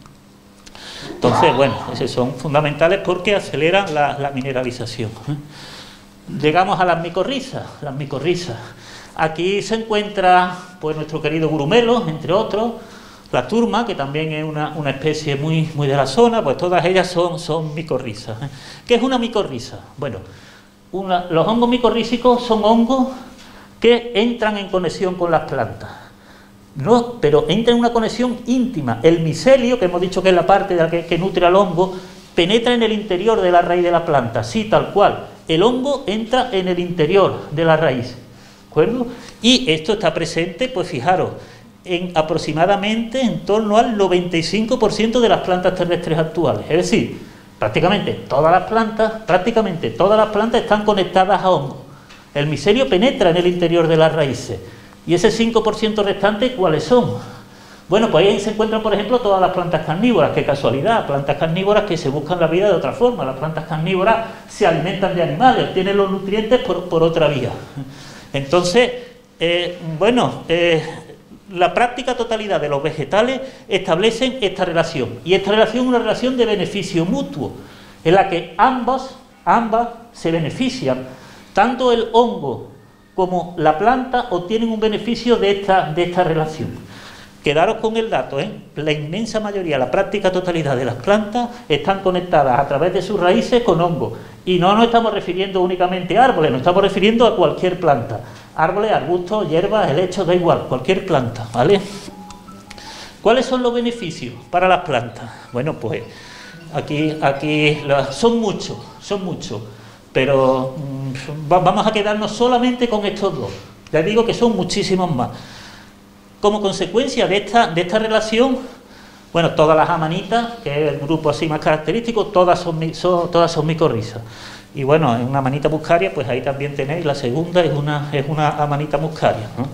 Entonces, bueno, esos son fundamentales porque aceleran la, la mineralización. Llegamos a las micorrizas, las micorrizas. Aquí se encuentra, pues, nuestro querido gurumelo, entre otros, la turma, que también es una, una especie muy, muy de la zona, pues todas ellas son, son micorrizas. ¿Qué es una micorriza? Bueno, una, los hongos micorrízicos son hongos que entran en conexión con las plantas. No, pero entra en una conexión íntima. El micelio, que hemos dicho que es la parte de la que, que nutre al hongo, penetra en el interior de la raíz de la planta, sí, tal cual. El hongo entra en el interior de la raíz. ¿De acuerdo? Y esto está presente, pues fijaros, en aproximadamente en torno al noventa y cinco por ciento de las plantas terrestres actuales. Es decir, prácticamente todas las plantas, prácticamente todas las plantas están conectadas a hongos. El micelio penetra en el interior de las raíces. Y ese cinco por ciento restante, ¿cuáles son? Bueno, pues ahí se encuentran, por ejemplo, todas las plantas carnívoras. Qué casualidad, plantas carnívoras que se buscan la vida de otra forma. Las plantas carnívoras se alimentan de animales, obtienen los nutrientes por, por otra vía. Entonces, eh, bueno, eh, la práctica totalidad de los vegetales establecen esta relación. Y esta relación es una relación de beneficio mutuo, en la que ambas, ambas se benefician. Tanto el hongo como la planta obtienen un beneficio de esta, de esta relación. Quedaros con el dato, ¿eh? La inmensa mayoría, la práctica totalidad de las plantas están conectadas a través de sus raíces con hongos. Y no nos estamos refiriendo únicamente a árboles, nos estamos refiriendo a cualquier planta. árboles, arbustos, hierbas, helechos, da igual, cualquier planta, ¿vale? ¿Cuáles son los beneficios para las plantas? Bueno, pues aquí, aquí son muchos, son muchos, pero mmm, vamos a quedarnos solamente con estos dos. Ya digo que son muchísimos más. Como consecuencia de esta, de esta relación, bueno, todas las amanitas, que es el grupo así más característico, todas son, son, todas son micorrizas. Y bueno, en una amanita muscaria, pues ahí también tenéis, la segunda es una, es una amanita muscaria, ¿no?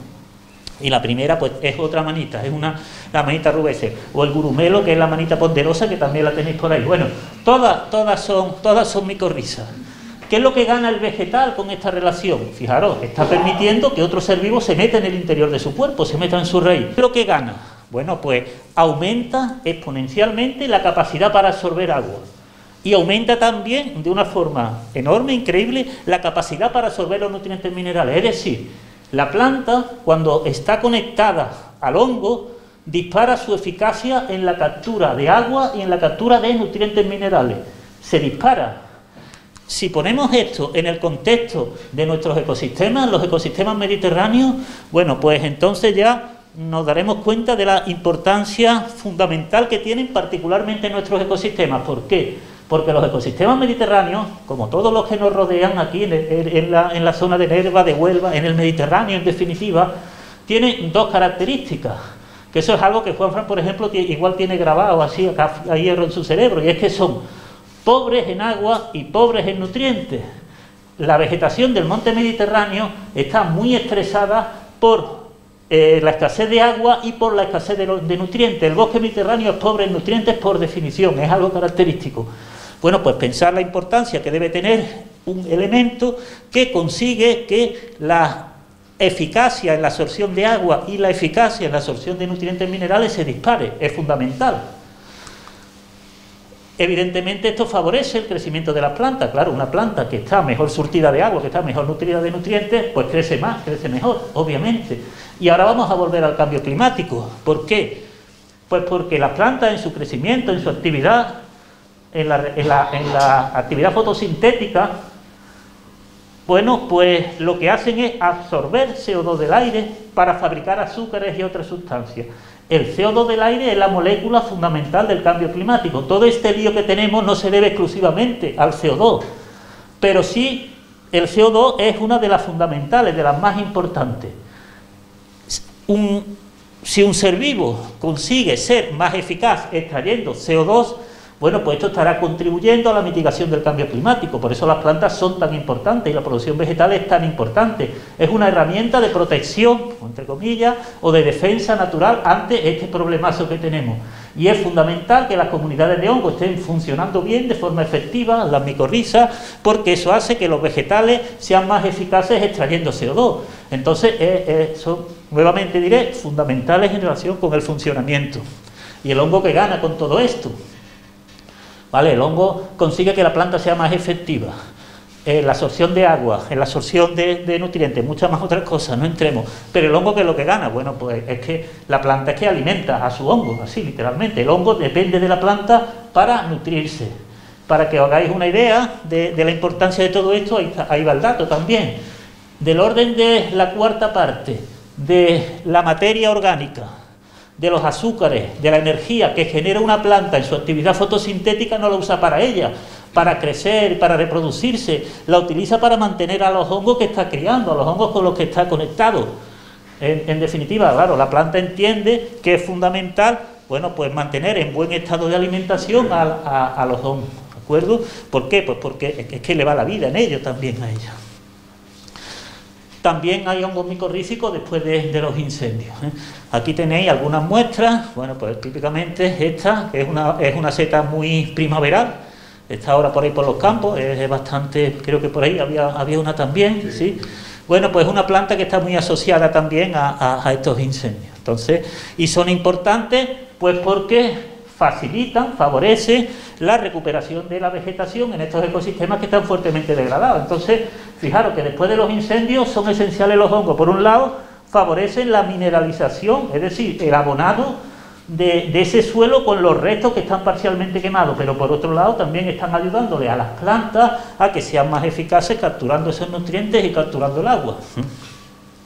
Y la primera, pues es otra amanita, es una, la amanita rubécea, o el gurumelo, que es la amanita ponderosa, que también la tenéis por ahí. Bueno, todas, todas, son, todas son micorrizas. ¿Qué es lo que gana el vegetal con esta relación? Fijaros, está permitiendo que otro ser vivo se meta en el interior de su cuerpo, se meta en su raíz. ¿Qué es lo que gana? Bueno, pues aumenta exponencialmente la capacidad para absorber agua. Y aumenta también, de una forma enorme, increíble, la capacidad para absorber los nutrientes minerales. Es decir, la planta, cuando está conectada al hongo, dispara su eficacia en la captura de agua y en la captura de nutrientes minerales. Se dispara. Si ponemos esto en el contexto de nuestros ecosistemas, los ecosistemas mediterráneos, bueno, pues entonces ya nos daremos cuenta de la importancia fundamental que tienen particularmente nuestros ecosistemas. ¿Por qué? Porque los ecosistemas mediterráneos, como todos los que nos rodean aquí en, el, en, la, en la zona de Nerva, de Huelva, en el Mediterráneo en definitiva, tienen dos características, que eso es algo que Juanfran, por ejemplo, igual tiene grabado así acá, a hierro en su cerebro, y es que son pobres en agua y pobres en nutrientes. La vegetación del monte Mediterráneo está muy estresada por eh, la escasez de agua y por la escasez de, de nutrientes. El bosque mediterráneo es pobre en nutrientes por definición, es algo característico. Bueno, pues pensar la importancia que debe tener un elemento que consigue que la eficacia en la absorción de agua y la eficacia en la absorción de nutrientes minerales se dispare, es fundamental. Evidentemente esto favorece el crecimiento de las plantas. Claro, una planta que está mejor surtida de agua, que está mejor nutrida de nutrientes, pues crece más, crece mejor, obviamente. Y ahora vamos a volver al cambio climático. ¿Por qué? Pues porque las plantas en su crecimiento, en su actividad, en la, en la, en la actividad fotosintética, bueno, pues lo que hacen es absorber C O dos del aire para fabricar azúcares y otras sustancias. El C O dos del aire es la molécula fundamental del cambio climático. Todo este lío que tenemos no se debe exclusivamente al C O dos, pero sí el C O dos es una de las fundamentales, de las más importantes. Un, si un ser vivo consigue ser más eficaz extrayendo C O dos, bueno, pues esto estará contribuyendo a la mitigación del cambio climático. Por eso las plantas son tan importantes y la producción vegetal es tan importante. Es una herramienta de protección, entre comillas, o de defensa natural ante este problemazo que tenemos. Y es fundamental que las comunidades de hongos estén funcionando bien, de forma efectiva, las micorrizas, porque eso hace que los vegetales sean más eficaces extrayendo C O dos. Entonces, eh, eh, son, nuevamente diré, fundamentales en relación con el funcionamiento. Y el hongo que gana con todo esto. ¿Vale? El hongo consigue que la planta sea más efectiva en la absorción de agua, en la absorción de, de nutrientes, muchas más otras cosas, no entremos. Pero el hongo, ¿qué es lo que gana? Bueno, pues es que la planta es que alimenta a su hongo, así literalmente. El hongo depende de la planta para nutrirse. Para que os hagáis una idea de, de la importancia de todo esto, ahí, ahí va el dato también. Del orden de la cuarta parte de la materia orgánica, de los azúcares, de la energía que genera una planta en su actividad fotosintética, no la usa para ella, para crecer, para reproducirse, la utiliza para mantener a los hongos que está criando, a los hongos con los que está conectado. En, en definitiva, claro, la planta entiende que es fundamental, bueno, pues mantener en buen estado de alimentación a, a, a los hongos, ¿de acuerdo? ¿Por qué? Pues porque es que le va la vida en ello también a ella. También hay hongos micorrízicos después de, de los incendios, ¿eh? Aquí tenéis algunas muestras. Bueno, pues típicamente esta, que es una, es una seta muy primaveral, está ahora por ahí por los campos, es, es bastante, creo que por ahí había, había una también, ¿sí? ¿Sí? Bueno, pues es una planta que está muy asociada también a, a, a estos incendios. Entonces, y son importantes pues porque facilitan, favorecen la recuperación de la vegetación en estos ecosistemas que están fuertemente degradados. Entonces, fijaros que después de los incendios son esenciales los hongos. Por un lado, favorecen la mineralización, es decir, el abonado de, de ese suelo con los restos que están parcialmente quemados, pero por otro lado también están ayudándole a las plantas a que sean más eficaces capturando esos nutrientes y capturando el agua.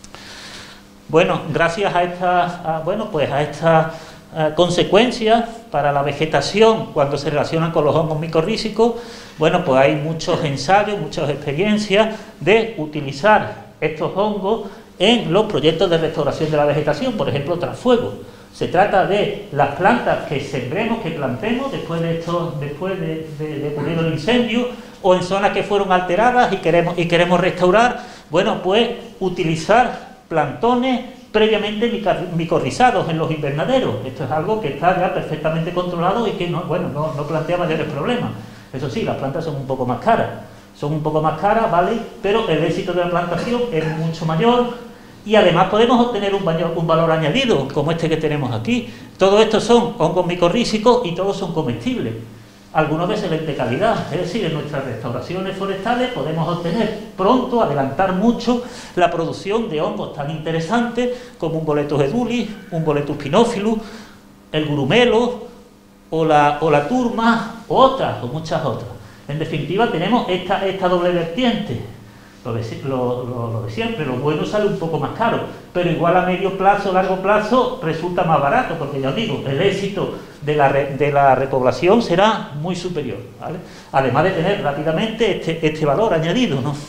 Bueno, gracias a estas, a, bueno, pues a estas uh, consecuencias para la vegetación cuando se relacionan con los hongos micorrízicos, bueno, pues hay muchos ensayos, muchas experiencias de utilizar estos hongos en los proyectos de restauración de la vegetación, por ejemplo, trasfuegos. Se trata de las plantas que sembremos, que plantemos después de esto, después de, de, de ocurrido el incendio, o en zonas que fueron alteradas y queremos, y queremos restaurar, bueno, pues utilizar plantones previamente micorrizados en los invernaderos. Esto es algo que está ya perfectamente controlado y que no, bueno, no, no plantea mayores problemas. Eso sí, las plantas son un poco más caras, son un poco más caras, ¿vale? Pero el éxito de la plantación es mucho mayor. Y además podemos obtener un, baño, un valor añadido, como este que tenemos aquí. Todo esto son hongos micorrízicos y todos son comestibles. Algunos de excelente calidad. Es decir, en nuestras restauraciones forestales podemos obtener pronto, adelantar mucho, la producción de hongos tan interesantes como un Boletus edulis, un Boletus pinófilus, el gurumelo, o la, o la turma, o otras, o muchas otras. En definitiva, tenemos esta, esta doble vertiente. Lo de, lo, lo, lo de siempre, lo bueno sale un poco más caro, pero igual a medio plazo, largo plazo, resulta más barato, porque ya os digo, el éxito de la, re, de la repoblación será muy superior, ¿vale? Además de tener rápidamente este, este valor añadido, ¿no?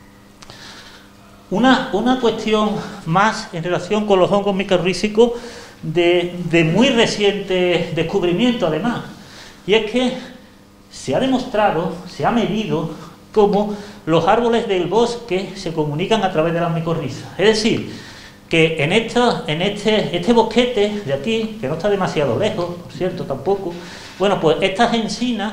Una, una cuestión más en relación con los hongos micorrízicos de, de muy reciente descubrimiento, además, y es que se ha demostrado, se ha medido cómo los árboles del bosque se comunican a través de las micorrizas. Es decir, que en, esta, en este, este bosquete de aquí, que no está demasiado lejos, por cierto, tampoco, bueno, pues estas encinas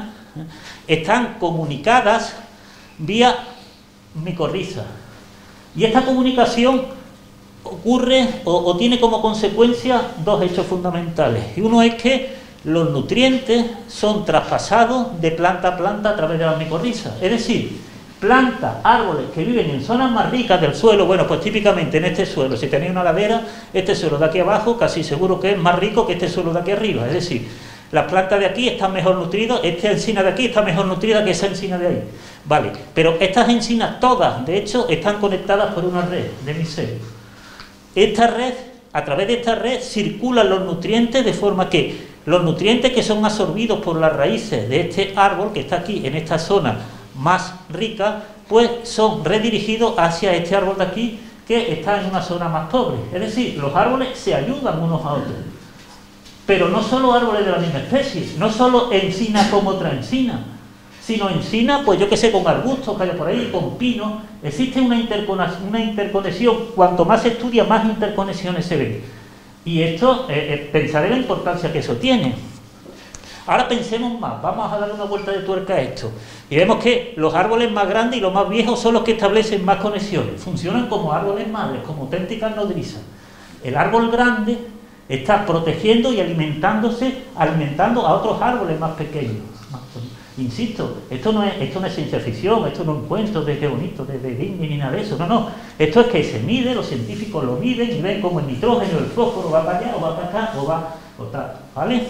están comunicadas vía micorriza. Y esta comunicación ocurre o, o tiene como consecuencia dos hechos fundamentales. Y uno es que los nutrientes son traspasados de planta a planta a través de las micorrizas. Es decir, plantas, árboles que viven en zonas más ricas del suelo, bueno, pues típicamente en este suelo, si tenéis una ladera, este suelo de aquí abajo casi seguro que es más rico que este suelo de aquí arriba. Es decir, las plantas de aquí están mejor nutridas, esta encina de aquí está mejor nutrida que esa encina de ahí. Vale, pero estas encinas todas, de hecho, están conectadas por una red de micelio. Esta red, a través de esta red, circulan los nutrientes de forma que los nutrientes que son absorbidos por las raíces de este árbol que está aquí en esta zona más rica, pues son redirigidos hacia este árbol de aquí que está en una zona más pobre. Es decir, los árboles se ayudan unos a otros. Pero no solo árboles de la misma especie, no solo encina como otra encina, sino encina, pues yo que sé, con arbustos que hay por ahí, con pinos. Existe una interconexión, una interconexión, cuanto más se estudia, más interconexiones se ven. Y esto, eh, eh, pensar en la importancia que eso tiene. Ahora pensemos más, vamos a dar una vuelta de tuerca a esto. Y vemos que los árboles más grandes y los más viejos son los que establecen más conexiones. Funcionan como árboles madres, como auténticas nodrizas. El árbol grande está protegiendo y alimentándose, alimentando a otros árboles más pequeños. Insisto, esto no es, esto no es ciencia ficción, esto no es un cuento de qué bonito, de, de Disney ni nada de eso, no, no. Esto es que se mide, los científicos lo miden y ven cómo el nitrógeno, el fósforo va para allá, o va para acá, o va o tal, ¿vale?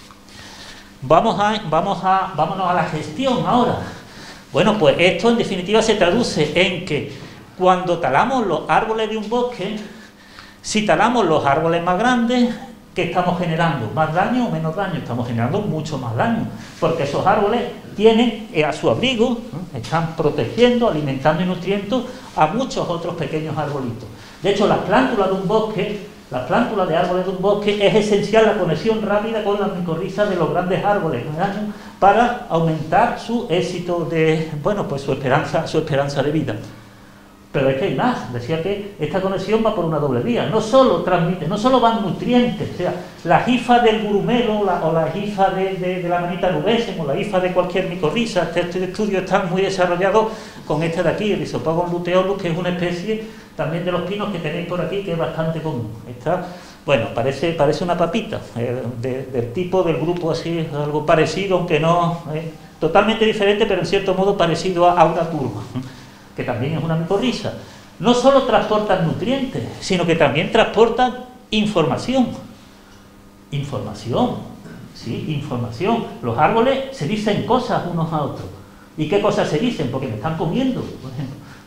Vamos a, vamos a, vámonos a la gestión ahora. Bueno, pues esto en definitiva se traduce en que cuando talamos los árboles de un bosque, si talamos los árboles más grandes, ¿qué estamos generando? ¿Más daño o menos daño? Estamos generando mucho más daño, porque esos árboles tienen eh, a su abrigo, ¿no? Están protegiendo, alimentando y nutriendo a muchos otros pequeños arbolitos. De hecho, las plántulas de un bosque, las plántulas de árboles de un bosque, es esencial la conexión rápida con las micorrizas de los grandes árboles, ¿no? Para aumentar su éxito de, bueno, pues su esperanza, su esperanza de vida. Pero es que hay más, decía que esta conexión va por una doble vía, no solo transmite, no solo van nutrientes, o sea, la hifa del gurumelo la, o la hifa de, de, de la manita rubescens o la hifa de cualquier micorriza, este, este estudio está muy desarrollado con este de aquí, el Rhizopogon luteolus, que es una especie también de los pinos que tenéis por aquí, que es bastante común. Está, bueno, parece, parece una papita, eh, de, del tipo del grupo así, algo parecido, aunque no, eh, totalmente diferente, pero en cierto modo parecido a, a una turma, que también es una micorriza. No solo transportan nutrientes, sino que también transportan información. Información, sí, información. Los árboles se dicen cosas unos a otros. ¿Y qué cosas se dicen? Porque me están comiendo, por ejemplo.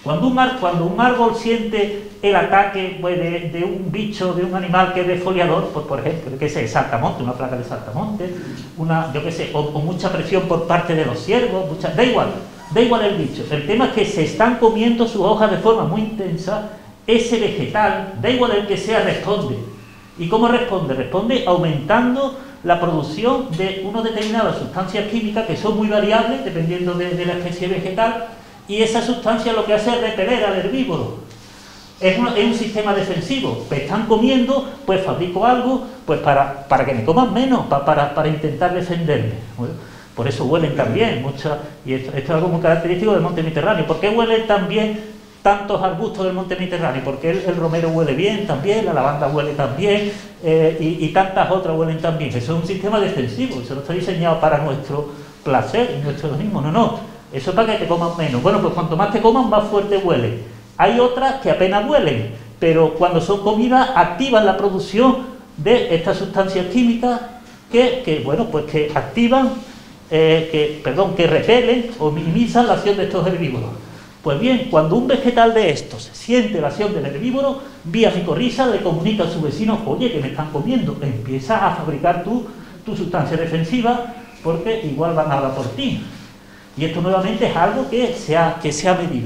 Cuando un, ar, cuando un árbol siente el ataque pues, de, de un bicho, de un animal que es defoliador, pues, por ejemplo, que sé, saltamonte, una plaga de saltamonte, una, yo qué sé, o, o mucha presión por parte de los ciervos, mucha, da igual, da igual el bicho. El tema es que se están comiendo sus hojas de forma muy intensa, ese vegetal, da igual el que sea, responde. ¿Y cómo responde? Responde aumentando la producción de unas determinadas sustancias químicas que son muy variables dependiendo de, de la especie vegetal, y esa sustancia lo que hace es repeler al herbívoro. Es, una, es un sistema defensivo. Me están comiendo, pues fabrico algo pues para, para que me coman menos, para, para, para intentar defenderme. Bueno, por eso huelen tan muchas, y esto, esto es algo muy característico del monte Mediterráneo. ¿Por qué huelen tan bien tantos arbustos del monte Mediterráneo? Porque el, el romero huele bien también, la lavanda huele también, eh, y, y tantas otras huelen también. Eso es un sistema defensivo, eso no está diseñado para nuestro placer y nuestro hedonismo, no, no. Eso es para que te coman menos. Bueno, pues cuanto más te coman, más fuerte huele. Hay otras que apenas huelen, pero cuando son comidas activan la producción de estas sustancias químicas que, que bueno, pues que activan, eh, que, perdón, que repelen o minimizan la acción de estos herbívoros. Pues bien, cuando un vegetal de estos siente la acción del herbívoro, vía micorriza le comunica a su vecino, oye, que me están comiendo, empieza a fabricar tu, tu sustancia defensiva, porque igual van a hablar por ti. Y esto nuevamente es algo que se ha, que se ha medido.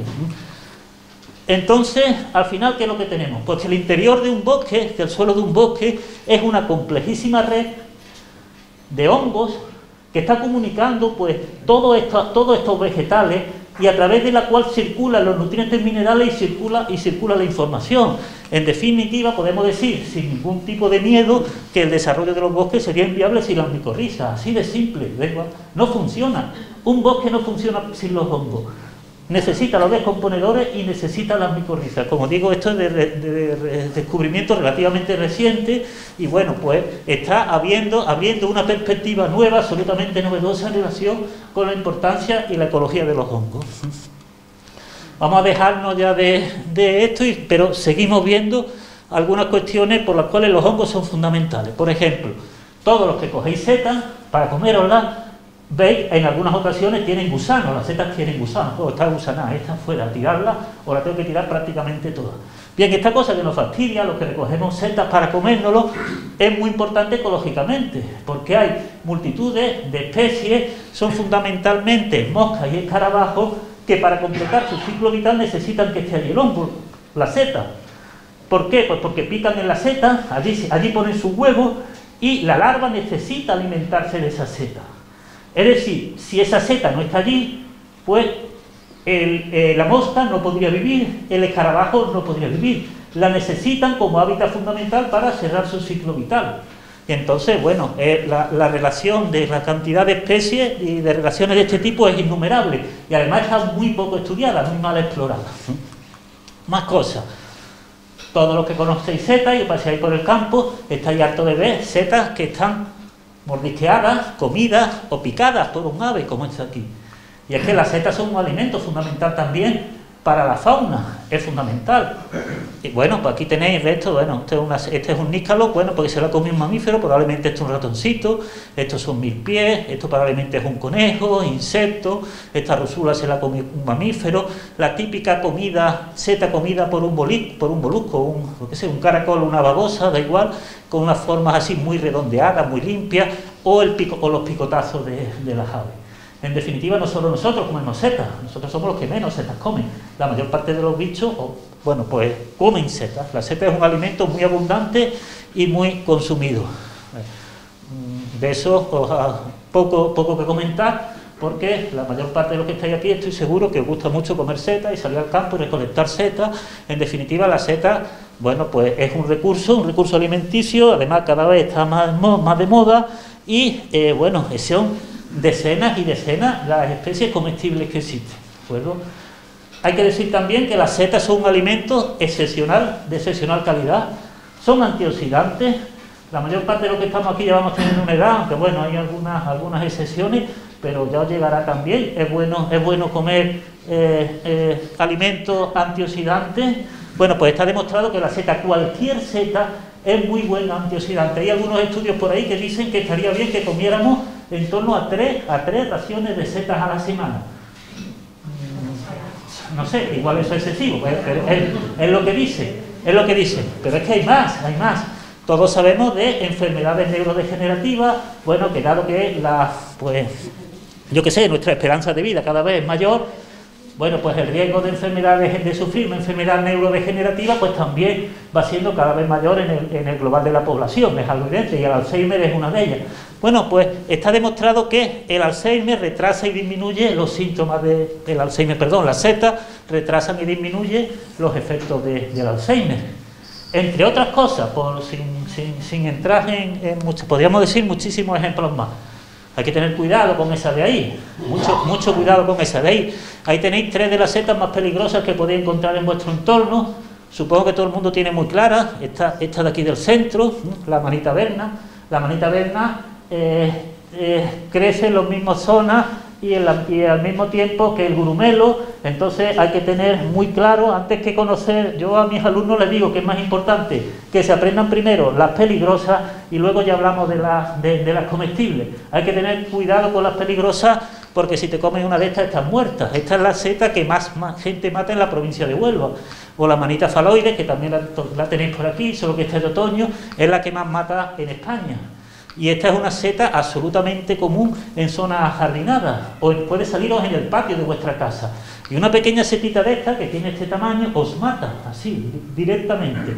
Entonces, al final, ¿qué es lo que tenemos? Pues que el interior de un bosque, que el suelo de un bosque, es una complejísima red de hongos que está comunicando pues todo esto, todos estos vegetales, y a través de la cual circulan los nutrientes minerales y circula, y circula la información. En definitiva, podemos decir, sin ningún tipo de miedo, que el desarrollo de los bosques sería inviable sin las micorrizas, así de simple, no funciona. Un bosque no funciona sin los hongos. Necesita los descomponedores y necesita las micorrizas. Como digo, esto es de, de, de, de descubrimiento relativamente reciente, y bueno, pues está habiendo, abriendo una perspectiva nueva, absolutamente novedosa en relación con la importancia y la ecología de los hongos. Vamos a dejarnos ya de, de esto, y, pero seguimos viendo algunas cuestiones por las cuales los hongos son fundamentales. Por ejemplo, todos los que cogéis setas para comeroslas, veis, en algunas ocasiones tienen gusanos, las setas tienen gusanos, oh, está gusanada, esta fuera, tirarla, o la tengo que tirar prácticamente toda. Bien, esta cosa que nos fastidia, los que recogemos setas para comérnoslo, es muy importante ecológicamente, porque hay multitudes de especies, son fundamentalmente moscas y escarabajos, que para completar su ciclo vital necesitan que esté allí el hongo, la seta. ¿Por qué? Pues porque pican en la seta, allí, allí ponen sus huevos, y la larva necesita alimentarse de esa seta. Es decir, si esa seta no está allí, pues el, eh, la mosca no podría vivir, el escarabajo no podría vivir. La necesitan como hábitat fundamental para cerrar su ciclo vital. Y entonces, bueno, eh, la, la relación de la cantidad de especies y de relaciones de este tipo es innumerable. Y además está muy poco estudiada, muy mal explorada. Más cosas. Todos los que conocéis setas y paseáis por el campo, estáis hartos de ver setas que están mordisqueadas, comidas o picadas por un ave, como está aquí. Y es que las setas son un alimento fundamental también para la fauna, es fundamental. Y bueno, pues aquí tenéis esto, bueno, este es, una, este es un níscalo, bueno, porque se lo ha comido un mamífero, probablemente esto es un ratoncito, estos son mil pies, esto probablemente es un conejo, insecto, esta rosula se la ha comido un mamífero, la típica comida, seta comida por un, boli, por un molusco, un, lo que sea, un caracol, una babosa, da igual, con unas formas así muy redondeadas, muy limpias, o, el pico, o los picotazos de, de las aves. En definitiva, no solo nosotros comemos setas, nosotros somos los que menos setas comen. La mayor parte de los bichos, o, bueno, pues comen setas. La seta es un alimento muy abundante y muy consumido. De eso os ha poco, poco que comentar, porque la mayor parte de los que estáis aquí estoy seguro que os gusta mucho comer setas y salir al campo y recolectar setas. En definitiva, la seta, bueno, pues es un recurso, un recurso alimenticio, además cada vez está más, más de moda, y eh, bueno, son decenas y decenas las especies comestibles que existen, ¿de acuerdo? Hay que decir también que las setas son un alimento excepcional, de excepcional calidad, son antioxidantes. La mayor parte de los que estamos aquí ya vamos teniendo una edad, aunque bueno, hay algunas, algunas excepciones, pero ya os llegará también. Es bueno, es bueno comer eh, eh, alimentos antioxidantes. Bueno, pues está demostrado que la seta, cualquier seta, es muy buen antioxidante. Hay algunos estudios por ahí que dicen que estaría bien que comiéramos en torno a tres, a tres raciones de setas a la semana. no sé, igual eso es excesivo, pero, pero es, es lo que dice, es lo que dice, pero es que hay más, hay más. Todos sabemos de enfermedades neurodegenerativas, bueno, que dado que la, pues, yo qué sé, nuestra esperanza de vida cada vez es mayor, bueno, pues el riesgo de enfermedades, de sufrir una enfermedad neurodegenerativa, pues también va siendo cada vez mayor en el, en el global de la población, es algo evidente, y el Alzheimer es una de ellas. Bueno, pues está demostrado que el Alzheimer retrasa y disminuye los síntomas de, del Alzheimer, perdón, las setas retrasan y disminuyen los efectos de, del Alzheimer. Entre otras cosas, por, sin, sin, sin entrar en, en muchos, podríamos decir muchísimos ejemplos más. Hay que tener cuidado con esa de ahí, mucho, mucho cuidado con esa de ahí. Ahí tenéis tres de las setas más peligrosas que podéis encontrar en vuestro entorno. Supongo que todo el mundo tiene muy clara, esta, esta de aquí del centro, la manita verna. La manita verna eh, eh, crece en las mismas zonas y, en la, y al mismo tiempo que el gurumelo, entonces hay que tener muy claro, antes que conocer, yo a mis alumnos les digo que es más importante que se aprendan primero las peligrosas y luego ya hablamos de, la, de, de las comestibles. Hay que tener cuidado con las peligrosas porque si te comes una de estas estás muerta. Esta es la seta que más, más gente mata en la provincia de Huelva. O la manita faloide, que también la, la tenéis por aquí, solo que esta es de otoño, es la que más mata en España. Y esta es una seta absolutamente común en zonas jardinadas, o puede saliros en el patio de vuestra casa. Y una pequeña setita de esta, que tiene este tamaño, os mata, así, directamente.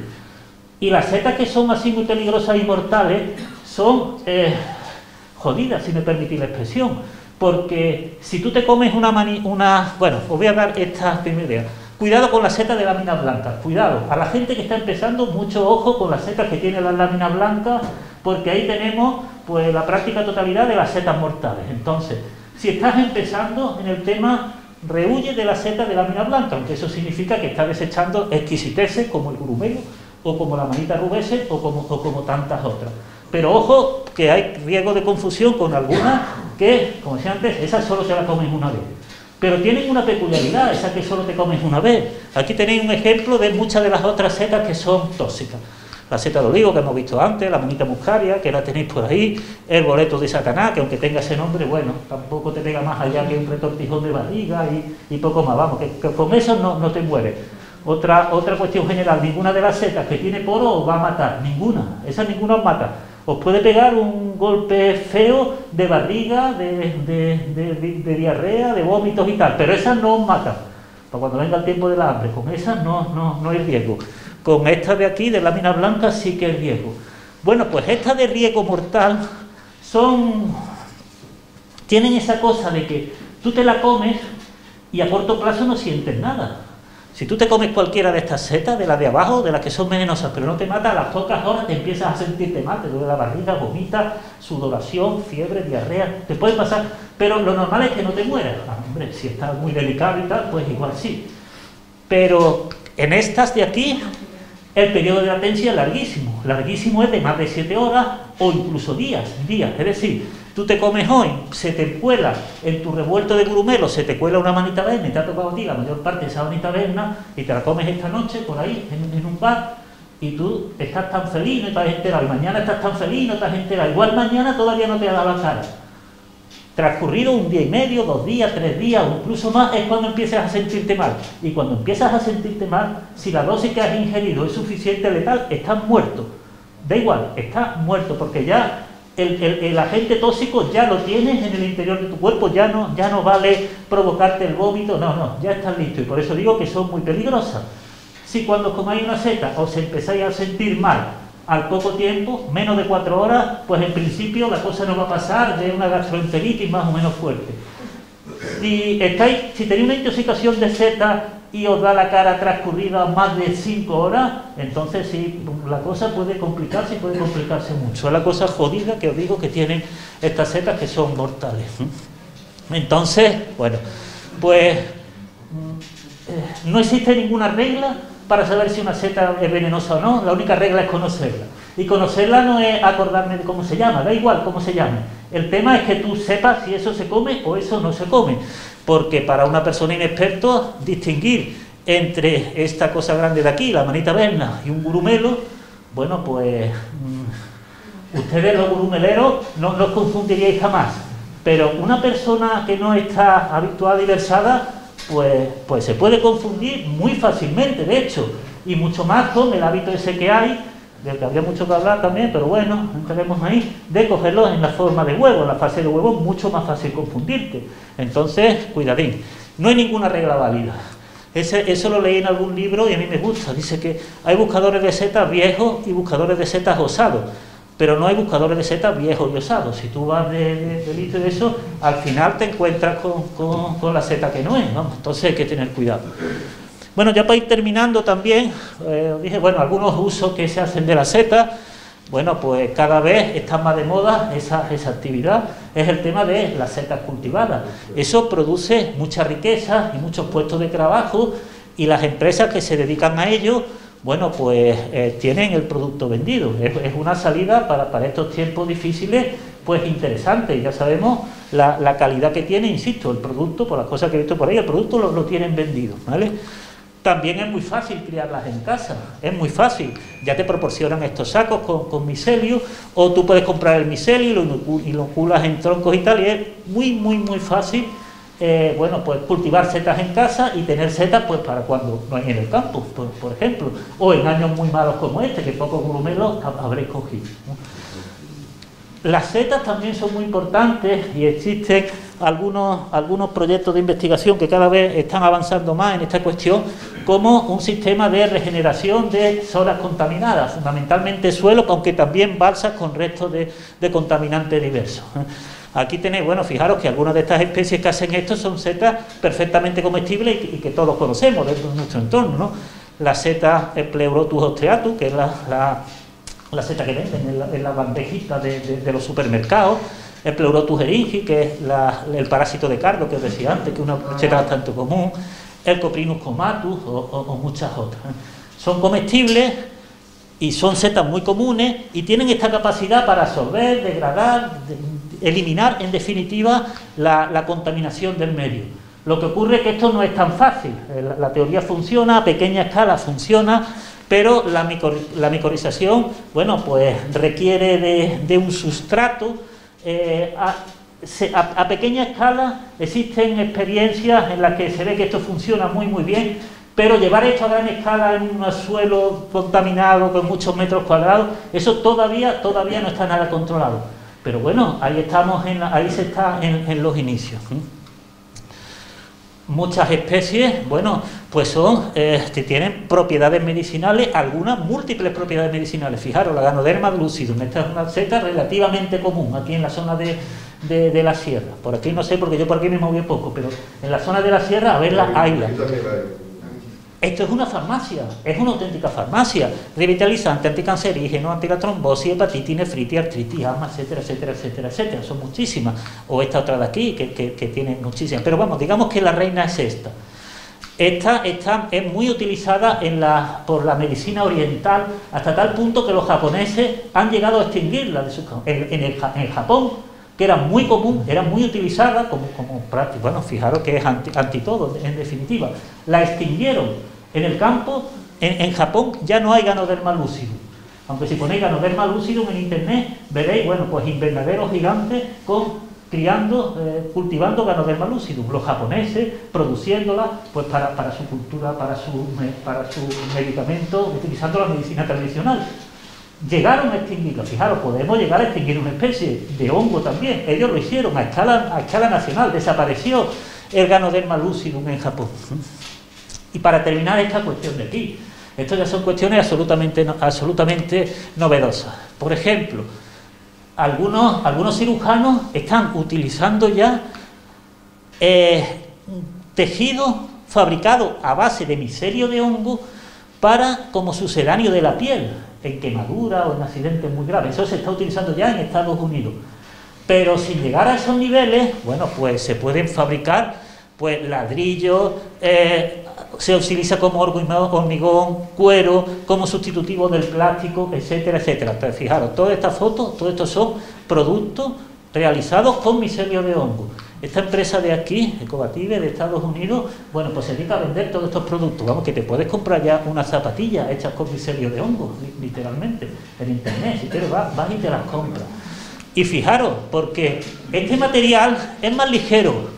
Y las setas que son así muy peligrosas y mortales, son eh, jodidas, si me permitís la expresión. Porque si tú te comes una mani, una... Bueno, os voy a dar esta primera idea. Cuidado con las setas de láminas blancas, cuidado. A la gente que está empezando, mucho ojo con las setas que tienen las láminas blancas, porque ahí tenemos pues la práctica totalidad de las setas mortales. Entonces, si estás empezando en el tema, rehuye de las setas de lámina blanca, aunque eso significa que estás desechando exquisiteces como el gurumelo, o como la manita rubese, o como, o como tantas otras. Pero ojo, que hay riesgo de confusión con algunas que, como decía antes, esas solo te las comes una vez. Pero tienen una peculiaridad, esa que solo te comes una vez. Aquí tenéis un ejemplo de muchas de las otras setas que son tóxicas. La seta de olivo que hemos visto antes, la manita muscaria, que la tenéis por ahí, el boleto de Satanás, que aunque tenga ese nombre, bueno, tampoco te pega más allá que un retortijón de barriga y, y poco más, vamos, que, que con eso no, no te mueres. Otra, otra cuestión general, ninguna de las setas que tiene poro os va a matar, ninguna, esa ninguna os mata. Os puede pegar un golpe feo de barriga, de, de, de, de, de diarrea, de vómitos y tal, pero esas no os matan. Para cuando venga el tiempo del hambre, con esas no, no, no hay riesgo. Con esta de aquí, de lámina blanca, sí que hay riesgo. Bueno, pues estas de riesgo mortal son... tienen esa cosa de que tú te la comes y a corto plazo no sientes nada. Si tú te comes cualquiera de estas setas, de las de abajo, de las que son venenosas, pero no te mata, a las pocas horas te empiezas a sentirte mal, te duele la barriga, vomitas, sudoración, fiebre, diarrea, te puede pasar, pero lo normal es que no te mueras. Ah, hombre, si estás muy delicado y tal, pues igual sí. Pero en estas de aquí, el periodo de latencia es larguísimo, larguísimo es de más de siete horas o incluso días, días, es decir, tú te comes hoy, se te cuela en tu revuelto de gurumelo, se te cuela una manita verna y te ha tocado a ti la mayor parte de esa manita verna y te la comes esta noche por ahí en, en un bar y tú estás tan feliz, no te has enterado, y mañana estás tan feliz, no te has enterado, igual mañana todavía no te ha dado la cara. Transcurrido un día y medio, dos días, tres días o incluso más es cuando empiezas a sentirte mal. Y cuando empiezas a sentirte mal, si la dosis que has ingerido es suficiente letal, estás muerto. Da igual, estás muerto porque ya el, el, el agente tóxico ya lo tienes en el interior de tu cuerpo, ya no, ya no vale provocarte el vómito, no, no, ya estás listo. Y por eso digo que son muy peligrosas. Si cuando comáis una seta os empezáis a sentir mal, al poco tiempo, menos de cuatro horas, pues en principio la cosa no va a pasar de una gastroenteritis más o menos fuerte. Si, estáis, si tenéis una intoxicación de seta y os da la cara transcurrida más de cinco horas, entonces sí, la cosa puede complicarse y puede complicarse mucho. Es la cosa jodida que os digo que tienen estas setas que son mortales. Entonces, bueno, pues no existe ninguna regla para saber si una seta es venenosa o no, la única regla es conocerla. Y conocerla no es acordarme de cómo se llama, da igual cómo se llame. El tema es que tú sepas si eso se come o eso no se come. Porque para una persona inexperta, distinguir entre esta cosa grande de aquí, la manita verna, y un gurumelo, bueno, pues mmm, ustedes los gurumeleros no los confundiríais jamás. Pero una persona que no está habituada y versada, pues, pues se puede confundir muy fácilmente, de hecho, y mucho más con el hábito ese que hay, del que habría mucho que hablar también, pero bueno, entraremos ahí, de cogerlos en la forma de huevo. En la fase de huevo es mucho más fácil confundirte. Entonces, cuidadín. No hay ninguna regla válida. Ese, eso lo leí en algún libro y a mí me gusta. Dice que hay buscadores de setas viejos y buscadores de setas osados, pero no hay buscadores de setas viejos y osados. Si tú vas de, de, de listo de eso, al final te encuentras con, con, con la seta que no es, ¿no? Entonces hay que tener cuidado. Bueno, ya para ir terminando también, eh, os dije, bueno, algunos usos que se hacen de la seta. Bueno, pues cada vez está más de moda esa, esa actividad, es el tema de las setas cultivadas. Eso produce mucha riqueza y muchos puestos de trabajo, y las empresas que se dedican a ello, bueno, pues eh, tienen el producto vendido. Es, es una salida para, para estos tiempos difíciles, pues interesante. Ya sabemos la, la calidad que tiene, insisto, el producto, por las cosas que he visto por ahí, el producto lo, lo tienen vendido, ¿vale? También es muy fácil criarlas en casa, es muy fácil. Ya te proporcionan estos sacos con, con micelio, o tú puedes comprar el micelio y lo inoculas en troncos y tal, y es muy, muy, muy fácil, eh, bueno, pues cultivar setas en casa y tener setas pues para cuando no hay en el campo, por, por ejemplo, o en años muy malos como este, que pocos gurumelos habréis cogido, ¿no? Las setas también son muy importantes y existen algunos, algunos proyectos de investigación que cada vez están avanzando más en esta cuestión, como un sistema de regeneración de zonas contaminadas, fundamentalmente suelo, aunque también balsas con restos de, de contaminantes diversos. Aquí tenéis, bueno, fijaros que algunas de estas especies que hacen esto son setas perfectamente comestibles y que, y que todos conocemos dentro de nuestro entorno, ¿no? La seta Pleurotus ostreatus, que es la... la la seta que venden en la, en la bandejita de, de, de los supermercados, el Pleurotus eringi, que es la, el parásito de cardo que os decía antes, que es una seta bastante común, el Coprinus comatus o, o, o muchas otras. Son comestibles y son setas muy comunes y tienen esta capacidad para absorber, degradar, de, eliminar en definitiva la, la contaminación del medio. Lo que ocurre es que esto no es tan fácil. La, la teoría funciona, a pequeña escala funciona, pero la, micor, la micorización, bueno, pues requiere de, de un sustrato. Eh, a, se, a, a pequeña escala existen experiencias en las que se ve que esto funciona muy muy bien, pero llevar esto a gran escala en un suelo contaminado con muchos metros cuadrados, eso todavía, todavía no está nada controlado. Pero bueno, ahí estamos, en la, ahí se está en, en los inicios. Muchas especies, bueno, pues son, eh, tienen propiedades medicinales, algunas múltiples propiedades medicinales. Fijaros, la Ganoderma lucidum, esta es una seta relativamente común aquí en la zona de, de, de la sierra. Por aquí no sé, porque yo por aquí me moví poco, pero en la zona de la sierra, a verla, hayla. Esto es una farmacia, es una auténtica farmacia. Revitalizante, anticancerígeno, anti la trombosis, hepatitis, nefritis, artritis, asma, etcétera, etcétera, etcétera, etcétera. Son muchísimas. O esta otra de aquí, que, que, que tiene muchísimas. Pero vamos, digamos que la reina es esta. Esta, esta es muy utilizada en la, por la medicina oriental, hasta tal punto que los japoneses han llegado a extinguirla de su, en, en, el, en el Japón, que era muy común, era muy utilizada como, como práctica. Bueno, fijaros que es anti, anti todo, en definitiva. La extinguieron en el campo. En, en Japón ya no hay Ganoderma lucidum. Aunque si ponéis Ganoderma lucidum en internet, veréis, bueno, pues invernaderos gigantes con, criando, eh, cultivando Ganoderma lucidum. Los japoneses produciéndola, pues para, para su cultura, para su, para su medicamento, utilizando la medicina tradicional. Llegaron a extinguirlo. Fijaros, podemos llegar a extinguir una especie de hongo también. Ellos lo hicieron a escala, a escala nacional. Desapareció el Ganoderma lucidum en Japón. Y para terminar esta cuestión de aquí, esto ya son cuestiones absolutamente, absolutamente novedosas. Por ejemplo, algunos, algunos cirujanos están utilizando ya eh, tejido fabricado a base de micelio de hongo para como sucedáneo de la piel, en quemadura o en accidentes muy graves. Eso se está utilizando ya en Estados Unidos. Pero sin llegar a esos niveles, bueno, pues se pueden fabricar pues ladrillos, eh, se utiliza como hormigón, cuero, como sustitutivo del plástico, etcétera, etcétera. Entonces, fijaros, todas estas fotos, todos estos son productos realizados con micelio de hongo. Esta empresa de aquí, Ecovative, de Estados Unidos, bueno, pues se dedica a vender todos estos productos. Vamos, que te puedes comprar ya unas zapatillas hechas con micelio de hongo, literalmente, en internet. Si quieres, vas, vas y te las compras. Y fijaros, porque este material es más ligero,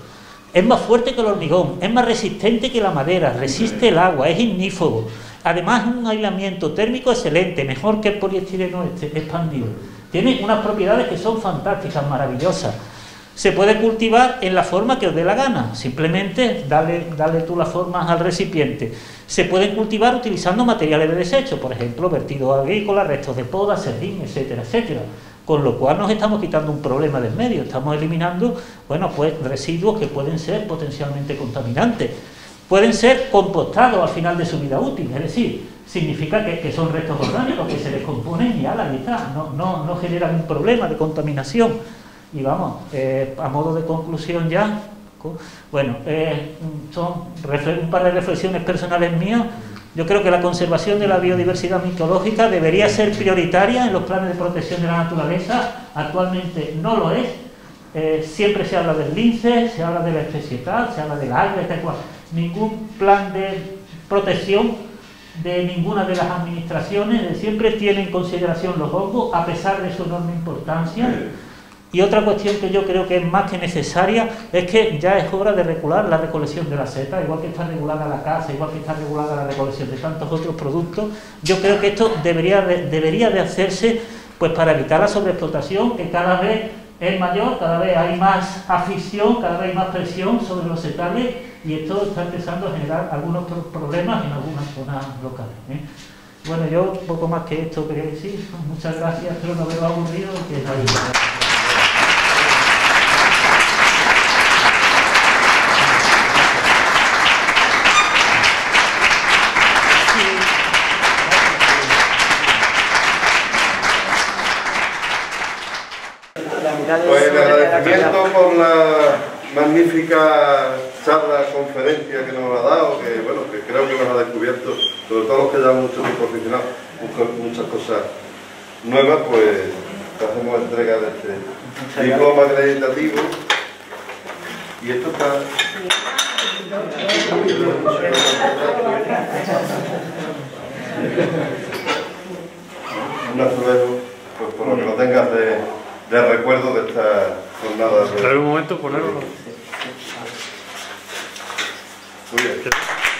es más fuerte que el hormigón, es más resistente que la madera, resiste el agua, es ignífugo. Además, es un aislamiento térmico excelente, mejor que el poliestireno este expandido. Tiene unas propiedades que son fantásticas, maravillosas. Se puede cultivar en la forma que os dé la gana, simplemente dale, dale tú las formas al recipiente. Se pueden cultivar utilizando materiales de desecho, por ejemplo, vertidos agrícolas, restos de poda, serrín, etcétera, etcétera. Con lo cual nos estamos quitando un problema del medio, estamos eliminando, bueno, pues residuos que pueden ser potencialmente contaminantes. Pueden ser compostados al final de su vida útil, es decir, significa que, que son restos orgánicos que se descomponen y ala, ahí está, no, no, no generan un problema de contaminación. Y vamos, eh, a modo de conclusión ya, bueno, eh, son un par de reflexiones personales mías. Yo creo que la conservación de la biodiversidad micológica debería ser prioritaria en los planes de protección de la naturaleza. Actualmente no lo es. Eh, siempre se habla del lince, se habla de la especie tal, se habla del águila, tal cual. Ningún plan de protección de ninguna de las administraciones siempre tiene en consideración los hongos, a pesar de su enorme importancia. Y otra cuestión que yo creo que es más que necesaria es que ya es hora de regular la recolección de la seta, igual que está regulada la caza, igual que está regulada la recolección de tantos otros productos. Yo creo que esto debería de, debería de hacerse pues para evitar la sobreexplotación, que cada vez es mayor, cada vez hay más afición, cada vez hay más presión sobre los setales, y esto está empezando a generar algunos problemas en algunas zonas locales, ¿eh? Bueno, yo un poco más que esto quería decir. Muchas gracias, espero no haberlo aburrido, que es ahí. Pues el agradecimiento por la magnífica charla, conferencia que nos ha dado, que bueno, que creo que nos ha descubierto, sobre todo los que llevamos mucho tiempo aficionados, muchas cosas nuevas, pues hacemos entrega de este diploma acreditativo. Y esto está... Un azulejo, pues por lo que lo tengas de... de recuerdo de esta jornada. Trae un momento, ponerlo. Muy bien.